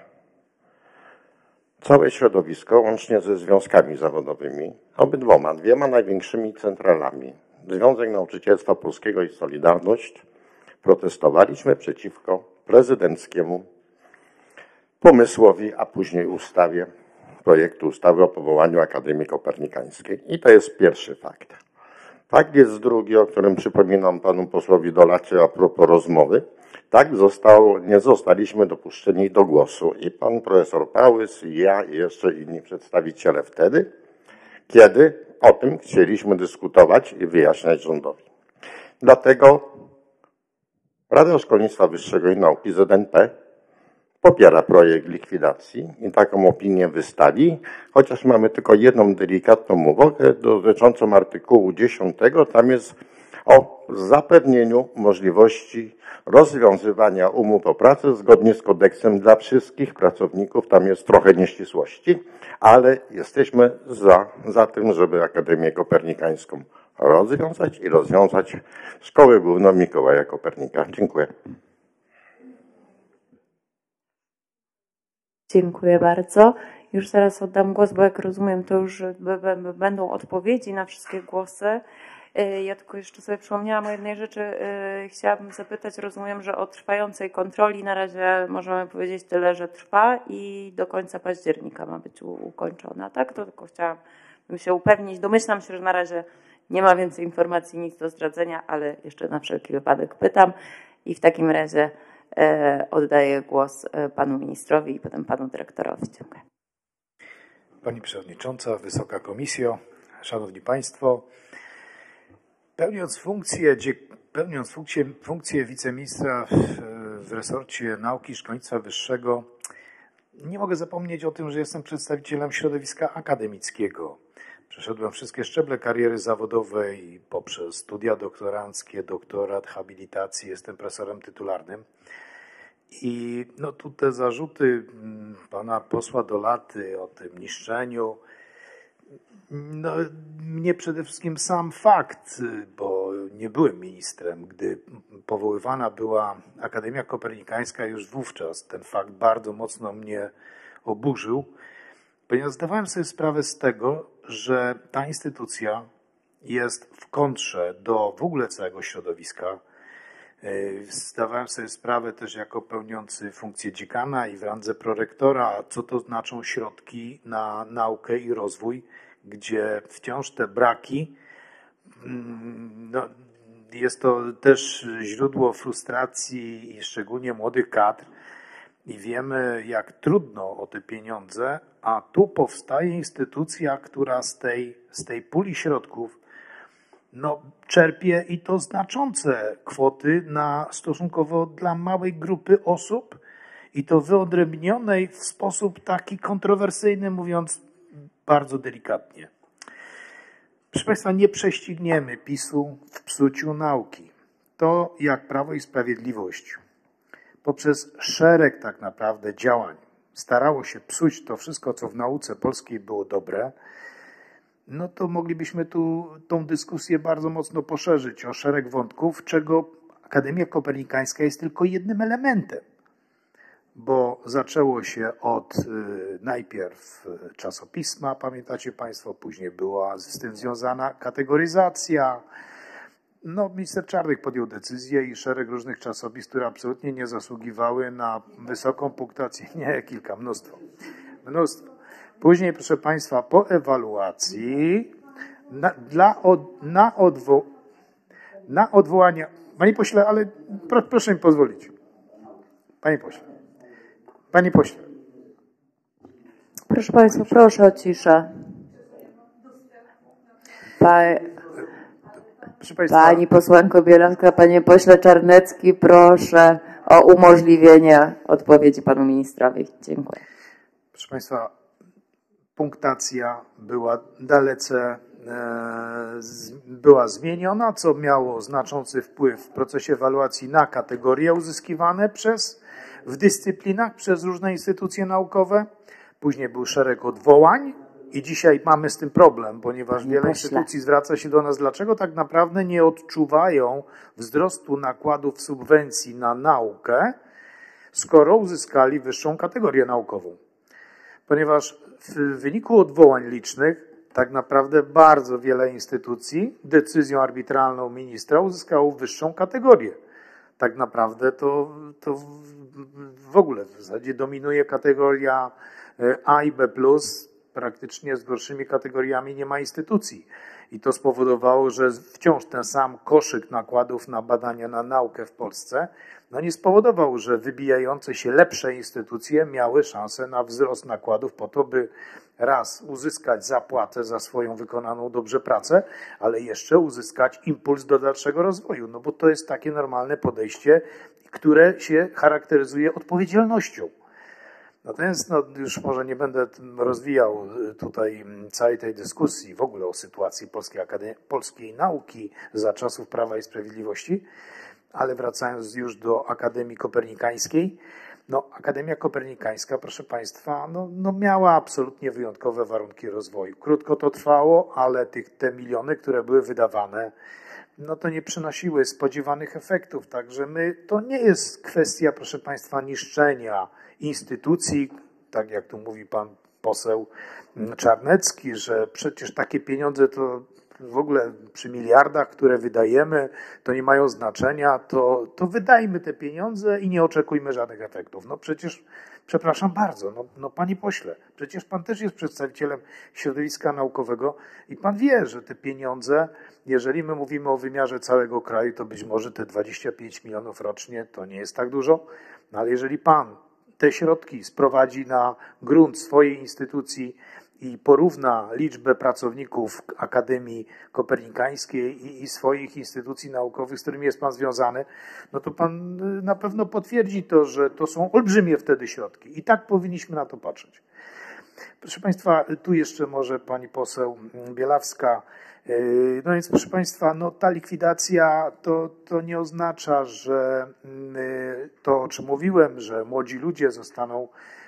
Całe środowisko, łącznie ze związkami zawodowymi, dwiema największymi centralami, Związek Nauczycielstwa Polskiego i Solidarność, protestowaliśmy przeciwko prezydenckiemu pomysłowi, a później projektu ustawy o powołaniu Akademii Kopernikańskiej. I to jest pierwszy fakt. Fakt jest drugi, o którym przypominam panu posłowi Dolacie a propos rozmowy. Tak nie zostaliśmy dopuszczeni do głosu. I pan profesor Pałys, i ja, i jeszcze inni przedstawiciele wtedy, kiedy o tym chcieliśmy dyskutować i wyjaśniać rządowi. Dlatego Rada Szkolnictwa Wyższego i Nauki ZNP popiera projekt likwidacji i taką opinię wystawi, chociaż mamy tylko jedną delikatną uwagę dotyczącą artykułu 10. Tam jest o zapewnieniu możliwości rozwiązywania umów o pracę zgodnie z kodeksem dla wszystkich pracowników. Tam jest trochę nieścisłości, ale jesteśmy za tym, żeby Akademię Kopernikańską rozwiązać i rozwiązać Szkołę Główną Mikołaja Kopernika. Dziękuję. Dziękuję bardzo. Już zaraz oddam głos, bo jak rozumiem, to już będą odpowiedzi na wszystkie głosy. Ja tylko jeszcze sobie przypomniałam o jednej rzeczy. Chciałabym zapytać, rozumiem, że o trwającej kontroli na razie możemy powiedzieć tyle, że trwa i do końca października ma być ukończona, tak? To tylko chciałabym się upewnić. Domyślam się, że na razie nie ma więcej informacji, nic do zdradzenia, ale jeszcze na wszelki wypadek pytam i w takim razie oddaję głos panu ministrowi i potem panu dyrektorowi. Dziękuję. Pani Przewodnicząca, Wysoka Komisjo, Szanowni Państwo, pełniąc funkcję wiceministra w resorcie nauki i szkolnictwa wyższego, nie mogę zapomnieć o tym, że jestem przedstawicielem środowiska akademickiego. Przeszedłem wszystkie szczeble kariery zawodowej poprzez studia doktoranckie, doktorat, habilitację, jestem profesorem tytularnym. I no tu te zarzuty pana posła Dolaty o tym niszczeniu, no mnie przede wszystkim sam fakt, bo nie byłem ministrem, gdy powoływana była Akademia Kopernikańska, już wówczas ten fakt bardzo mocno mnie oburzył, ponieważ zdawałem sobie sprawę z tego, że ta instytucja jest w kontrze do w ogóle całego środowiska. Zdawałem sobie sprawę też jako pełniący funkcję dziekana i w randze prorektora, co to znaczą środki na naukę i rozwój, gdzie wciąż te braki, no, jest to też źródło frustracji i szczególnie młodych kadr i wiemy, jak trudno o te pieniądze, a tu powstaje instytucja, która z tej puli środków no, czerpie i to znaczące kwoty stosunkowo dla małej grupy osób i to wyodrębnionej w sposób taki kontrowersyjny, mówiąc bardzo delikatnie. Proszę Państwa, nie prześcigniemy PiS-u w psuciu nauki. To jak Prawo i Sprawiedliwość poprzez szereg tak naprawdę działań starało się psuć to wszystko, co w nauce polskiej było dobre, no to moglibyśmy tu tą dyskusję bardzo mocno poszerzyć o szereg wątków, czego Akademia Kopernikańska jest tylko jednym elementem. Bo zaczęło się od najpierw czasopisma, pamiętacie Państwo, później była z tym związana kategoryzacja. No, minister Czarnek podjął decyzję i szereg różnych czasopism, które absolutnie nie zasługiwały na wysoką punktację. Nie, mnóstwo. Później, proszę Państwa, po ewaluacji na odwołanie. Panie pośle, ale proszę mi pozwolić. Panie pośle. Proszę Państwa, proszę o ciszę. Pani posłanko Bielawska, panie pośle Czarnecki, proszę o umożliwienie odpowiedzi panu ministrowi. Dziękuję. Proszę Państwa, punktacja była dalece zmieniona, co miało znaczący wpływ w procesie ewaluacji na kategorie uzyskiwane w dyscyplinach przez różne instytucje naukowe. Później był szereg odwołań I dzisiaj mamy z tym problem, ponieważ wiele instytucji zwraca się do nas, dlaczego tak naprawdę nie odczuwają wzrostu nakładów subwencji na naukę, skoro uzyskali wyższą kategorię naukową. Ponieważ w wyniku odwołań licznych tak naprawdę bardzo wiele instytucji decyzją arbitralną ministra uzyskało wyższą kategorię. Tak naprawdę to w ogóle w zasadzie dominuje kategoria A i B+, praktycznie z gorszymi kategoriami nie ma instytucji. I to spowodowało, że wciąż ten sam koszyk nakładów na badania, na naukę w Polsce nie spowodował, że wybijające się lepsze instytucje miały szansę na wzrost nakładów po to, by raz uzyskać zapłatę za swoją wykonaną dobrze pracę, ale jeszcze uzyskać impuls do dalszego rozwoju. No bo to jest takie normalne podejście, które się charakteryzuje odpowiedzialnością. Natomiast już może nie będę rozwijał tutaj całej tej dyskusji w ogóle o sytuacji polskiej nauki za czasów Prawa i Sprawiedliwości, ale wracając już do Akademii Kopernikańskiej, Akademia Kopernikańska, proszę Państwa, miała absolutnie wyjątkowe warunki rozwoju. Krótko to trwało, ale te miliony, które były wydawane, to nie przynosiły spodziewanych efektów. Także to nie jest kwestia, proszę Państwa, niszczenia instytucji, tak jak tu mówi pan poseł Czarnecki, że przecież takie pieniądze to w ogóle przy miliardach, które wydajemy, to nie mają znaczenia, to wydajmy te pieniądze i nie oczekujmy żadnych efektów. Przecież, przepraszam bardzo, panie pośle, przecież pan też jest przedstawicielem środowiska naukowego i pan wie, że te pieniądze, jeżeli my mówimy o wymiarze całego kraju, to być może te 25 milionów rocznie to nie jest tak dużo, ale jeżeli pan te środki sprowadzi na grunt swojej instytucji i porówna liczbę pracowników Akademii Kopernikańskiej i swoich instytucji naukowych, z którymi jest pan związany, to pan na pewno potwierdzi to, że to są olbrzymie wtedy środki. I tak powinniśmy na to patrzeć. Proszę Państwa, tu jeszcze może pani poseł Bielawska. Więc proszę Państwa, ta likwidacja to nie oznacza, że to, o czym mówiłem, że młodzi ludzie zostaną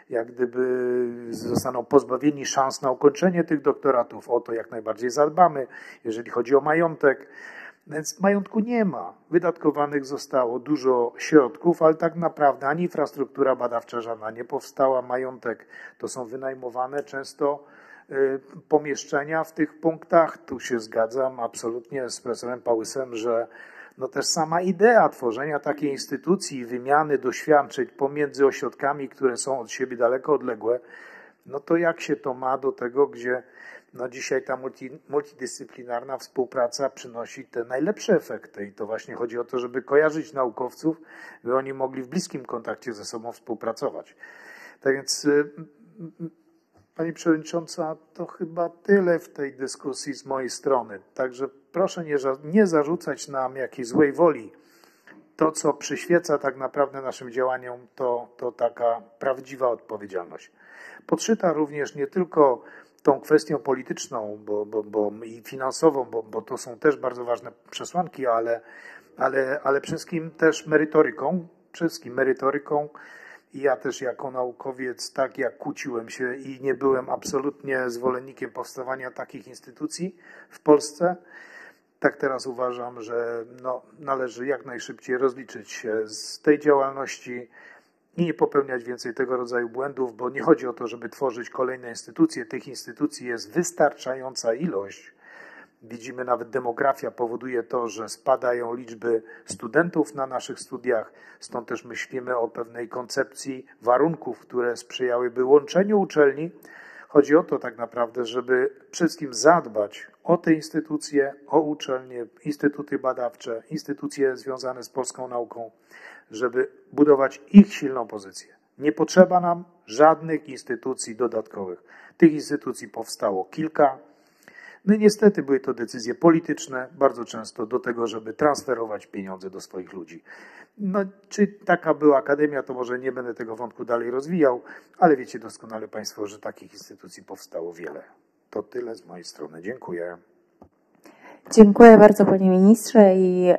pozbawieni szans na ukończenie tych doktoratów. O to jak najbardziej zadbamy, jeżeli chodzi o majątek. Więc majątku nie ma. Wydatkowanych zostało dużo środków, ale tak naprawdę ani infrastruktura badawcza żadna nie powstała. Majątek to są wynajmowane często pomieszczenia w tych punktach. Tu się zgadzam absolutnie z profesorem Pałysem, że też sama idea tworzenia takiej instytucji i wymiany doświadczeń pomiędzy ośrodkami, które są od siebie daleko odległe, to jak się to ma do tego, gdzie dzisiaj ta multidyscyplinarna współpraca przynosi te najlepsze efekty i to właśnie chodzi o to, żeby kojarzyć naukowców, by oni mogli w bliskim kontakcie ze sobą współpracować. Tak więc Pani Przewodnicząca, to chyba tyle w tej dyskusji z mojej strony. Także proszę nie zarzucać nam jakiejś złej woli. To, co przyświeca tak naprawdę naszym działaniom, to taka prawdziwa odpowiedzialność. Podszyta również nie tylko tą kwestią polityczną i finansową, bo to są też bardzo ważne przesłanki, ale przede wszystkim też merytoryką. I ja też jako naukowiec, tak jak kłóciłem się i nie byłem absolutnie zwolennikiem powstawania takich instytucji w Polsce, tak teraz uważam, że należy jak najszybciej rozliczyć się z tej działalności i nie popełniać więcej tego rodzaju błędów, bo nie chodzi o to, żeby tworzyć kolejne instytucje. Tych instytucji jest wystarczająca ilość. Widzimy, nawet demografia powoduje to, że spadają liczby studentów na naszych studiach, stąd też myślimy o pewnej koncepcji warunków, które sprzyjałyby łączeniu uczelni. Chodzi o to tak naprawdę, żeby przede wszystkim zadbać o te instytucje, o uczelnie, instytuty badawcze, instytucje związane z polską nauką, żeby budować ich silną pozycję. Nie potrzeba nam żadnych instytucji dodatkowych. Tych instytucji powstało kilka. Niestety były to decyzje polityczne, bardzo często do tego, żeby transferować pieniądze do swoich ludzi. Czy taka była akademia, to może nie będę tego wątku dalej rozwijał, ale wiecie doskonale Państwo, że takich instytucji powstało wiele. To tyle z mojej strony. Dziękuję. Dziękuję bardzo Panie Ministrze i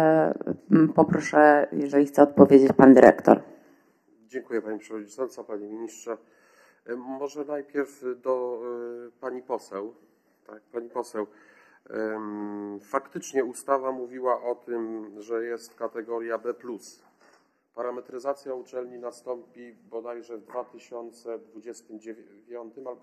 poproszę, jeżeli chce odpowiedzieć Pan Dyrektor. Dziękuję Pani Przewodnicząca, Panie Ministrze. Może najpierw do pani poseł. Tak, pani poseł. Faktycznie ustawa mówiła o tym, że jest kategoria B+. Parametryzacja uczelni nastąpi bodajże w 2029 albo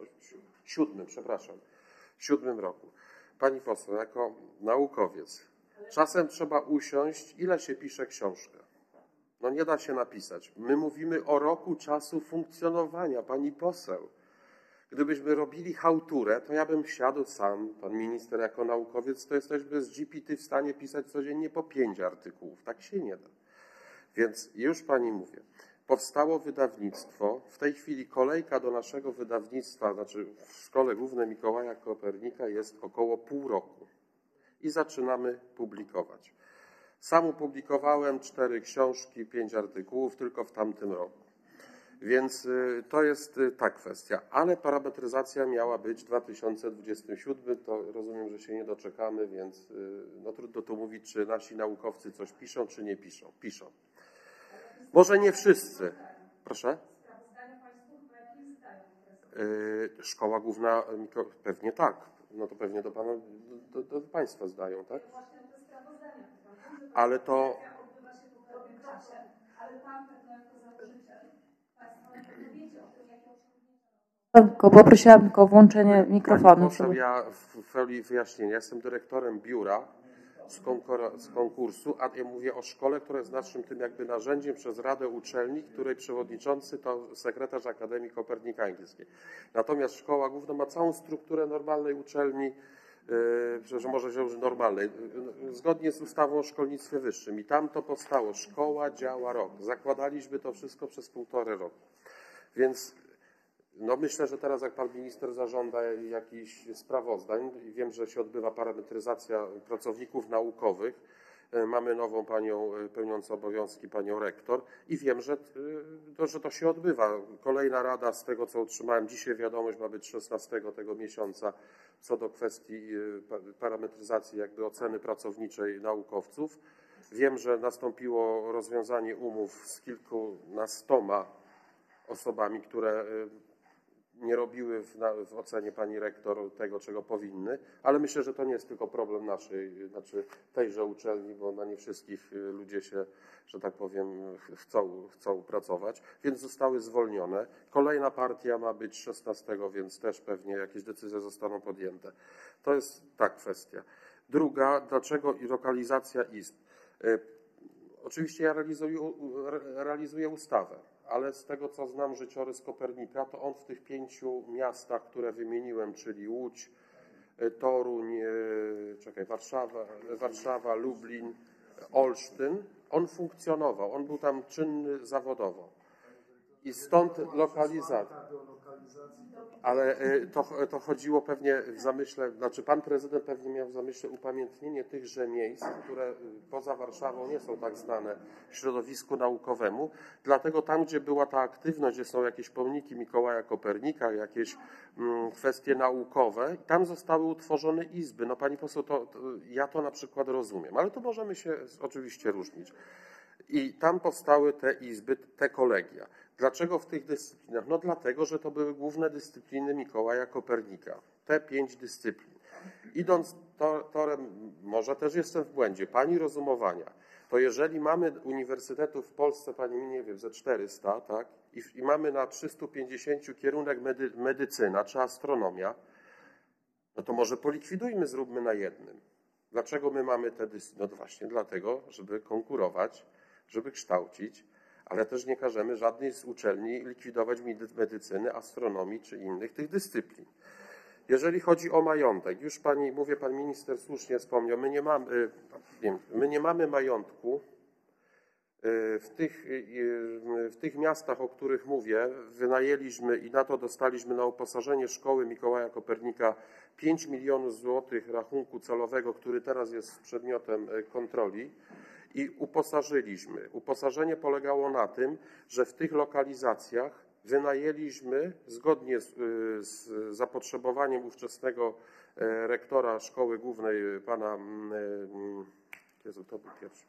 2007 roku. Pani poseł, jako naukowiec, czasem trzeba usiąść, ile się pisze książkę. No nie da się napisać. My mówimy o roku czasu funkcjonowania, pani poseł. Gdybyśmy robili chałturę, to ja bym siadł sam, pan minister jako naukowiec, to jesteśmy z GPT w stanie pisać codziennie po 5 artykułów. Tak się nie da. Więc już pani mówię, powstało wydawnictwo. W tej chwili kolejka do naszego wydawnictwa, znaczy w Szkole Głównej Mikołaja Kopernika jest około pół roku. I zaczynamy publikować. Sam opublikowałem 4 książki, 5 artykułów tylko w tamtym roku. Więc to jest ta kwestia. Ale parametryzacja miała być w 2027. To rozumiem, że się nie doczekamy, więc no trudno tu mówić, czy nasi naukowcy coś piszą, czy nie piszą. Piszą. Może nie wszyscy. Proszę? Szkoła Główna, pewnie tak. No to pewnie do pana, do państwa zdają, tak? Ale to... Poprosiłabym tylko o włączenie mikrofonu. Ja w folii wyjaśnienia jestem dyrektorem biura z konkursu, a ja mówię o szkole, która jest naszym tym jakby narzędziem przez Radę Uczelni, której przewodniczący to sekretarz Akademii Kopernikańskiej. Natomiast Szkoła Główna ma całą strukturę normalnej uczelni, że może się użyć normalnej, zgodnie z ustawą o szkolnictwie wyższym. I tam to powstało. Szkoła działa rok. Zakładaliśmy to wszystko przez 1,5 roku. Więc no myślę, że teraz jak pan minister zażąda jakichś sprawozdań i wiem, że się odbywa parametryzacja pracowników naukowych, mamy nową panią pełniącą obowiązki, panią rektor i wiem, że to się odbywa. Kolejna rada z tego, co otrzymałem dzisiaj wiadomość, ma być 16 tego miesiąca co do kwestii parametryzacji jakby oceny pracowniczej naukowców. Wiem, że nastąpiło rozwiązanie umów z kilkunastoma osobami, które nie robiły w ocenie pani rektor tego, czego powinny, ale myślę, że to nie jest tylko problem naszej, znaczy tejże uczelni, bo na nie wszystkich ludzie się, że tak powiem, chcą pracować, więc zostały zwolnione. Kolejna partia ma być 16, więc też pewnie jakieś decyzje zostaną podjęte. To jest ta kwestia. Druga, dlaczego lokalizacja izb? Oczywiście ja realizuję ustawę. Ale z tego, co znam życiorys Kopernika, to on w tych 5 miastach, które wymieniłem, czyli Łódź, Toruń, Warszawa, Lublin, Olsztyn, on funkcjonował, on był tam czynny zawodowo. I stąd lokalizacja. Ale to chodziło pewnie w zamyśle, znaczy pan prezydent pewnie miał w zamyśle upamiętnienie tychże miejsc, które poza Warszawą nie są tak znane środowisku naukowemu. Dlatego tam, gdzie była ta aktywność, gdzie są jakieś pomniki Mikołaja Kopernika, jakieś kwestie naukowe, tam zostały utworzone izby. No pani poseł, ja to na przykład rozumiem, ale tu możemy się oczywiście różnić. I tam powstały te izby, te kolegia. Dlaczego w tych dyscyplinach? No dlatego, że to były główne dyscypliny Mikołaja Kopernika. Te 5 dyscyplin. Idąc torem, może też jestem w błędzie, pani rozumowania, to jeżeli mamy uniwersytetów w Polsce, pani nie wiem, ze 400, tak? I mamy na 350 kierunek medycyna czy astronomia, no to może polikwidujmy, zróbmy na jednym. Dlaczego my mamy te dyscypliny? No właśnie dlatego, żeby konkurować, żeby kształcić, ale też nie każemy żadnej z uczelni likwidować medycyny, astronomii czy innych tych dyscyplin. Jeżeli chodzi o majątek, już pan minister słusznie wspomniał, my nie mamy majątku w tych miastach, o których mówię, wynajęliśmy i na to dostaliśmy na uposażenie Szkoły Mikołaja Kopernika 5 milionów złotych rachunku celowego, który teraz jest przedmiotem kontroli. I uposażyliśmy. Uposażenie polegało na tym, że w tych lokalizacjach wynajęliśmy zgodnie z zapotrzebowaniem ówczesnego rektora Szkoły Głównej, pana, Jezu, to był pierwszy,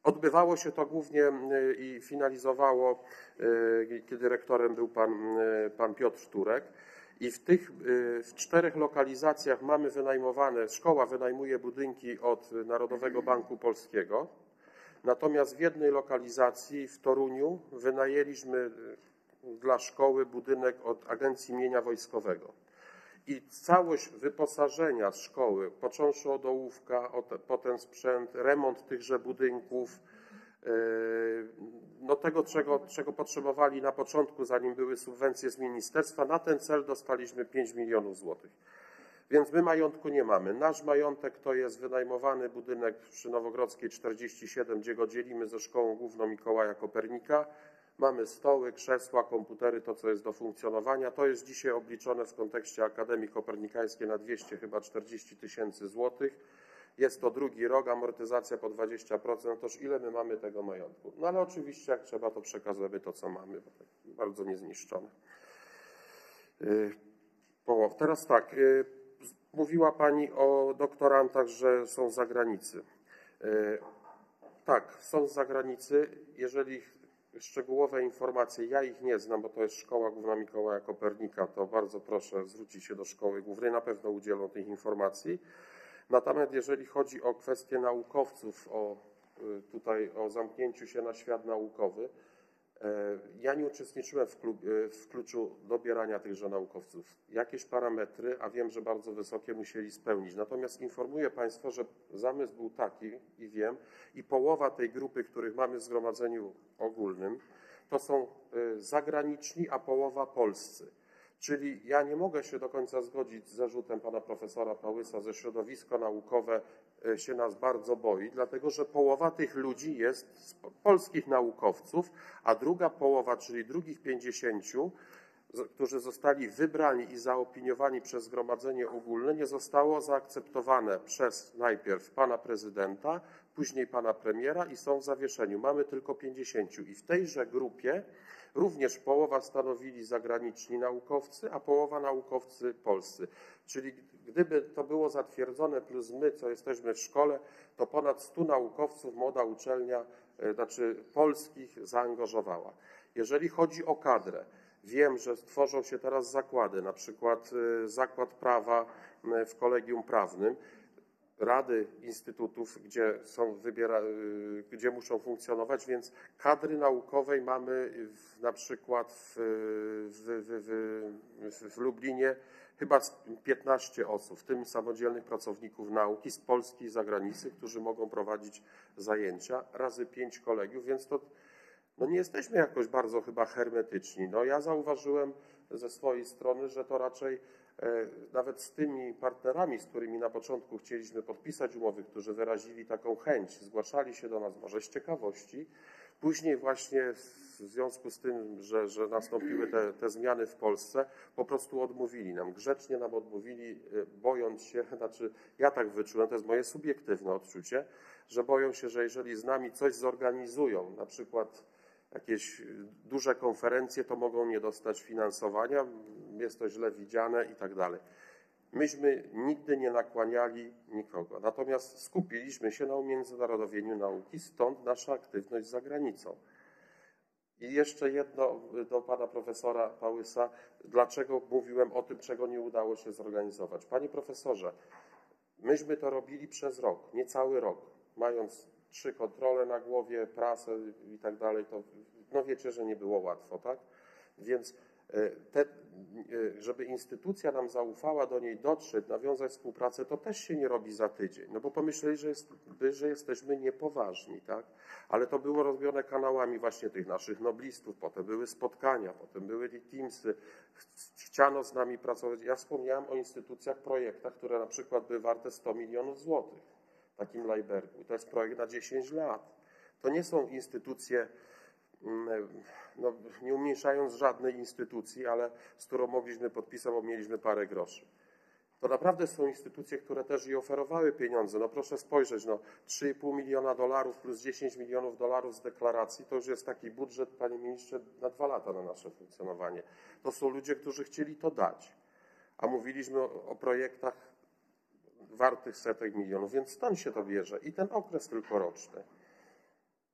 Odbywało się to głównie i finalizowało, kiedy rektorem był pan Piotr Turek. I w 4 lokalizacjach mamy wynajmowane, szkoła wynajmuje budynki od Narodowego Banku Polskiego. Natomiast w jednej lokalizacji w Toruniu wynajęliśmy dla szkoły budynek od Agencji Mienia Wojskowego. I całość wyposażenia szkoły, począwszy od ołówka, potem sprzęt, remont tychże budynków, no tego, czego potrzebowali na początku, zanim były subwencje z ministerstwa, na ten cel dostaliśmy 5 milionów złotych. Więc my majątku nie mamy. Nasz majątek to jest wynajmowany budynek przy Nowogrodzkiej 47, gdzie go dzielimy ze Szkołą Główną Mikołaja Kopernika. Mamy stoły, krzesła, komputery, to co jest do funkcjonowania. To jest dzisiaj obliczone w kontekście Akademii Kopernikańskiej na 240 tysięcy złotych. Jest to drugi rok, amortyzacja po 20%, toż ile my mamy tego majątku? No ale oczywiście jak trzeba, to przekazujemy to, co mamy, bo tak bardzo niezniszczone. Teraz tak, mówiła Pani o doktorantach, że są z zagranicy. Tak, są z zagranicy. Jeżeli szczegółowe informacje, ja ich nie znam, bo to jest Szkoła Główna Mikołaja Kopernika, to bardzo proszę zwrócić się do Szkoły Głównej, na pewno udzielą tych informacji. Natomiast jeżeli chodzi o kwestie naukowców, o zamknięciu się na świat naukowy, ja nie uczestniczyłem w kluczu dobierania tychże naukowców. Jakieś parametry, a wiem, że bardzo wysokie, musieli spełnić. Natomiast informuję Państwa, że zamysł był taki i wiem, i połowa tej grupy, których mamy w zgromadzeniu ogólnym, to są zagraniczni, a połowa polscy. Czyli ja nie mogę się do końca zgodzić z zarzutem pana profesora Pałysa, że środowisko naukowe się nas bardzo boi, dlatego że połowa tych ludzi jest z polskich naukowców, a druga połowa, czyli drugich 50, którzy zostali wybrani i zaopiniowani przez Zgromadzenie Ogólne, nie zostało zaakceptowane przez najpierw pana prezydenta, później pana premiera i są w zawieszeniu. Mamy tylko 50 i w tejże grupie również połowa stanowili zagraniczni naukowcy, a połowa naukowcy polscy. Czyli gdyby to było zatwierdzone plus my, co jesteśmy w szkole, to ponad 100 naukowców młoda uczelnia, polskich zaangażowała. Jeżeli chodzi o kadrę, wiem, że tworzą się teraz zakłady, na przykład Zakład Prawa w Kolegium Prawnym, rady instytutów, gdzie muszą funkcjonować, więc kadry naukowej mamy na przykład w Lublinie chyba 15 osób, w tym samodzielnych pracowników nauki z Polski i zagranicy, którzy mogą prowadzić zajęcia, razy 5 kolegiów, więc to nie jesteśmy jakoś bardzo chyba hermetyczni. Ja zauważyłem ze swojej strony, że to raczej nawet z tymi partnerami, z którymi na początku chcieliśmy podpisać umowy, którzy wyrazili taką chęć, zgłaszali się do nas może z ciekawości, później właśnie w związku z tym, że nastąpiły te zmiany w Polsce, po prostu odmówili nam, grzecznie nam odmówili, bojąc się, ja tak wyczułem, to jest moje subiektywne odczucie, że boją się, że jeżeli z nami coś zorganizują, na przykład jakieś duże konferencje, to mogą nie dostać finansowania, jest to źle widziane i tak dalej. Myśmy nigdy nie nakłaniali nikogo, natomiast skupiliśmy się na umiędzynarodowieniu nauki, stąd nasza aktywność za granicą. I jeszcze jedno do pana profesora Pałysa, dlaczego mówiłem o tym, czego nie udało się zorganizować. Panie profesorze, myśmy to robili przez rok, niecały rok, mając 3 kontrole na głowie, prasę i tak dalej, to wiecie, że nie było łatwo, tak? Więc żeby instytucja nam zaufała, do niej dotrzeć, nawiązać współpracę, to też się nie robi za tydzień, bo pomyśleli, że jesteśmy niepoważni, tak? Ale to było robione kanałami właśnie tych naszych noblistów, potem były spotkania, potem były teamsy, chciano z nami pracować. Ja wspomniałem o instytucjach, projektach, które na przykład były warte 100 milionów złotych, takim Lajbergu. To jest projekt na 10 lat. To nie są instytucje, nie umniejszając żadnej instytucji, ale z którą mogliśmy podpisać, bo mieliśmy parę groszy. To naprawdę są instytucje, które też i oferowały pieniądze. Proszę spojrzeć, $3,5 miliona plus 10 milionów dolarów z deklaracji, to już jest taki budżet, panie ministrze, na 2 lata na nasze funkcjonowanie. To są ludzie, którzy chcieli to dać. A mówiliśmy o projektach wartych setek milionów, więc stąd się to bierze. I ten okres tylko roczny.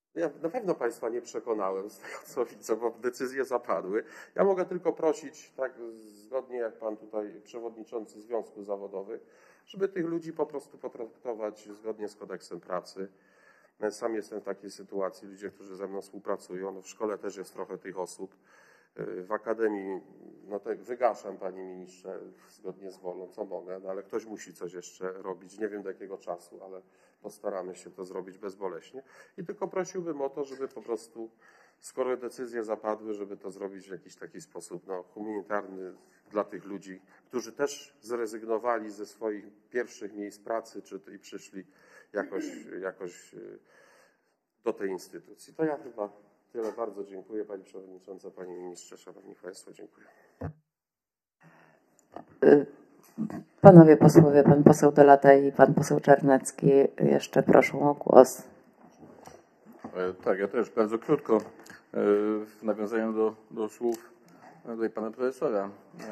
Ja na pewno Państwa nie przekonałem z tego, co widzę, bo decyzje zapadły. Ja mogę tylko prosić, tak zgodnie jak Pan tutaj przewodniczący związków zawodowych, żeby tych ludzi po prostu potraktować zgodnie z kodeksem pracy. Sam jestem w takiej sytuacji, ludzie, którzy ze mną współpracują, no w szkole też jest trochę tych osób. W akademii, no tak wygaszam, panie ministrze, zgodnie z wolą, co mogę, no ale ktoś musi coś jeszcze robić. Nie wiem do jakiego czasu, ale postaramy się to zrobić bezboleśnie. I tylko prosiłbym o to, żeby po prostu, skoro decyzje zapadły, żeby to zrobić w jakiś taki sposób humanitarny dla tych ludzi, którzy też zrezygnowali ze swoich pierwszych miejsc pracy i przyszli jakoś do tej instytucji. To ja chyba tyle. Bardzo dziękuję Pani Przewodnicząca, Panie Ministrze, Szanowni Państwo, dziękuję. Panowie posłowie, pan poseł Dolata i pan poseł Czarnecki jeszcze proszą o głos. Tak, ja też bardzo krótko w nawiązaniu do słów tutaj pana profesora.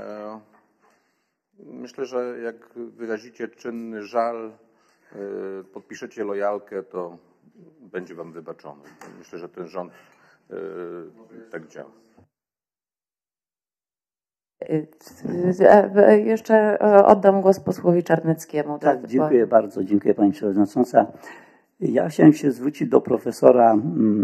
Myślę, że jak wyrazicie czynny żal, podpiszecie lojalkę, to będzie wam wybaczone. Myślę, że ten rząd tak działa. Jeszcze oddam głos posłowi Czarneckiemu. Tak, dziękuję bardzo. Dziękuję Pani Przewodnicząca. Ja chciałem się zwrócić do profesora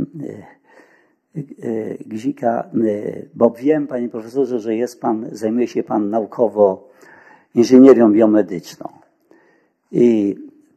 Gzika, bo wiem, Panie Profesorze, że zajmuje się Pan naukowo inżynierią biomedyczną. I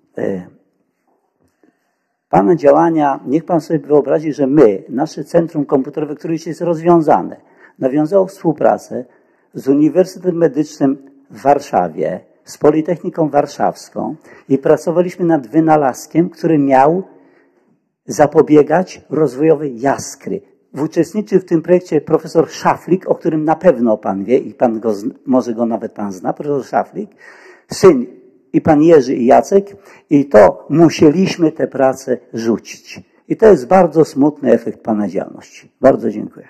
Pana działania, niech Pan sobie wyobrazi, że nasze Centrum Komputerowe, które już jest rozwiązane, nawiązało współpracę z Uniwersytetem Medycznym w Warszawie, z Politechniką Warszawską i pracowaliśmy nad wynalazkiem, który miał zapobiegać rozwojowi jaskry. Uczestniczył w tym projekcie profesor Szaflik, o którym na pewno Pan wie i może go nawet Pan zna, profesor Szaflik, syn i Pan Jerzy i Jacek, i to musieliśmy tę pracę rzucić. I to jest bardzo smutny efekt Pana działalności. Bardzo dziękuję.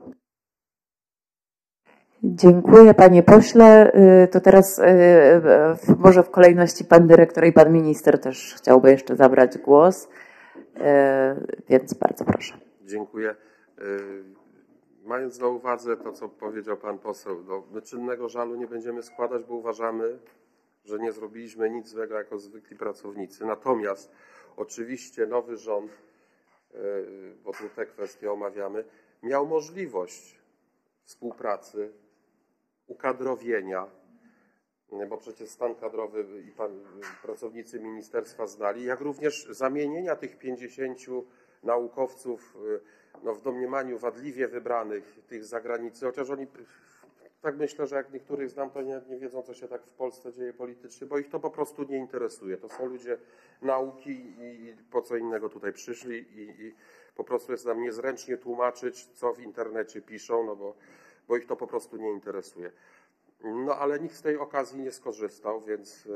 Dziękuję panie pośle. To teraz może w kolejności pan dyrektor i pan minister też chciałby jeszcze zabrać głos, więc bardzo proszę. Dziękuję. Mając na uwadze to, co powiedział pan poseł, my czynnego żalu nie będziemy składać, bo uważamy, że nie zrobiliśmy nic złego jako zwykli pracownicy. Natomiast oczywiście nowy rząd, bo tu te kwestie omawiamy, miał możliwość współpracy, ukadrowienia, bo przecież stan kadrowy i pracownicy ministerstwa znali, jak również zamienienia tych 50 naukowców w domniemaniu wadliwie wybranych, tych z zagranicy, chociaż oni, tak myślę, że jak niektórych znam, to nie wiedzą, co się tak w Polsce dzieje politycznie, bo ich to po prostu nie interesuje. To są ludzie nauki i po co innego tutaj przyszli i po prostu jest nam niezręcznie tłumaczyć, co w internecie piszą, bo ich to po prostu nie interesuje. No ale nikt z tej okazji nie skorzystał, więc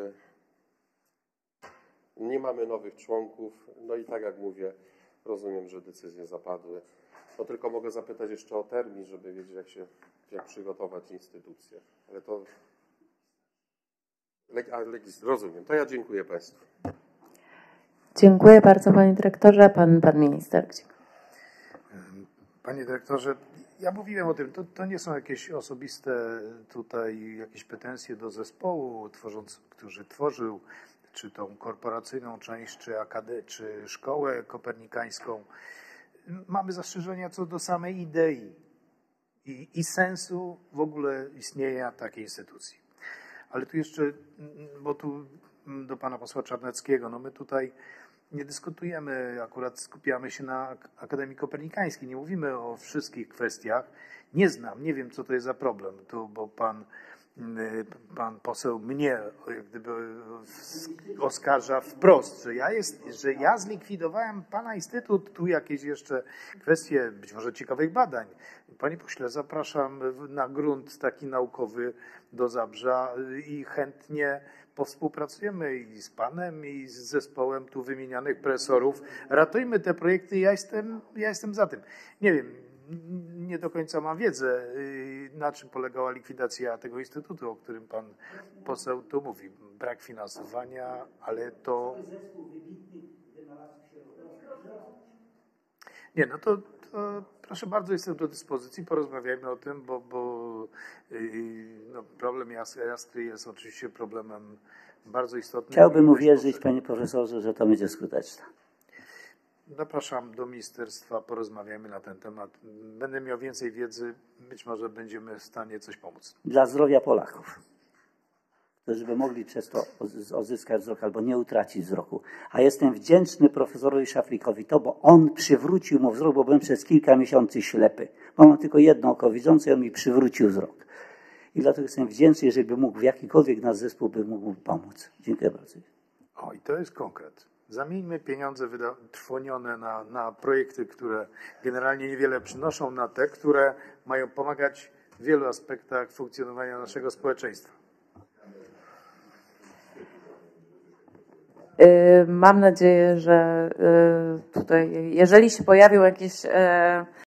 nie mamy nowych członków. No i tak jak mówię, rozumiem, że decyzje zapadły. No tylko mogę zapytać jeszcze o termin, żeby wiedzieć, jak przygotować instytucję. Ale to rozumiem. To ja dziękuję Państwu. Dziękuję bardzo panie dyrektorze. Pan minister. Panie dyrektorze, ja mówiłem o tym, to nie są jakieś osobiste tutaj jakieś pretensje do zespołu, który tworzył, czy tą korporacyjną część, czy szkołę kopernikańską. Mamy zastrzeżenia co do samej idei i sensu w ogóle istnienia takiej instytucji. Ale tu jeszcze, bo tu do pana posła Czarneckiego, my tutaj nie dyskutujemy, akurat skupiamy się na Akademii Kopernikańskiej, nie mówimy o wszystkich kwestiach. Nie wiem, co to jest za problem, bo pan poseł mnie jak gdyby oskarża wprost, że ja zlikwidowałem pana instytut, tu jakieś jeszcze kwestie być może ciekawych badań. Panie pośle, zapraszam na grunt taki naukowy do Zabrza i chętnie powspółpracujemy i z panem, i z zespołem tu wymienianych profesorów. Ratujmy te projekty, ja jestem za tym. Nie wiem, nie do końca mam wiedzę, na czym polegała likwidacja tego instytutu, o którym pan poseł tu mówi. Brak finansowania, ale to... Nie, no to proszę bardzo, jestem do dyspozycji, porozmawiajmy o tym, bo no, problem jaskry jest oczywiście problemem bardzo istotnym. Chciałbym uwierzyć, panie profesorze, że to będzie skuteczne. Zapraszam do ministerstwa, porozmawiajmy na ten temat. Będę miał więcej wiedzy, być może będziemy w stanie coś pomóc. Dla zdrowia Polaków, którzy by mogli przez to odzyskać wzrok albo nie utracić wzroku. A jestem wdzięczny profesorowi Szaflikowi bo on przywrócił mu wzrok, bo byłem przez kilka miesięcy ślepy. Bo mam tylko jedno oko widzące i on mi przywrócił wzrok. I dlatego jestem wdzięczny, jeżeli by mógł w jakikolwiek nasz zespół by mógł pomóc. Dziękuję bardzo. O, i to jest konkret. Zamieńmy pieniądze trwonione na projekty, które generalnie niewiele przynoszą, na te, które mają pomagać w wielu aspektach funkcjonowania naszego społeczeństwa. Mam nadzieję, że tutaj, jeżeli się pojawią jakieś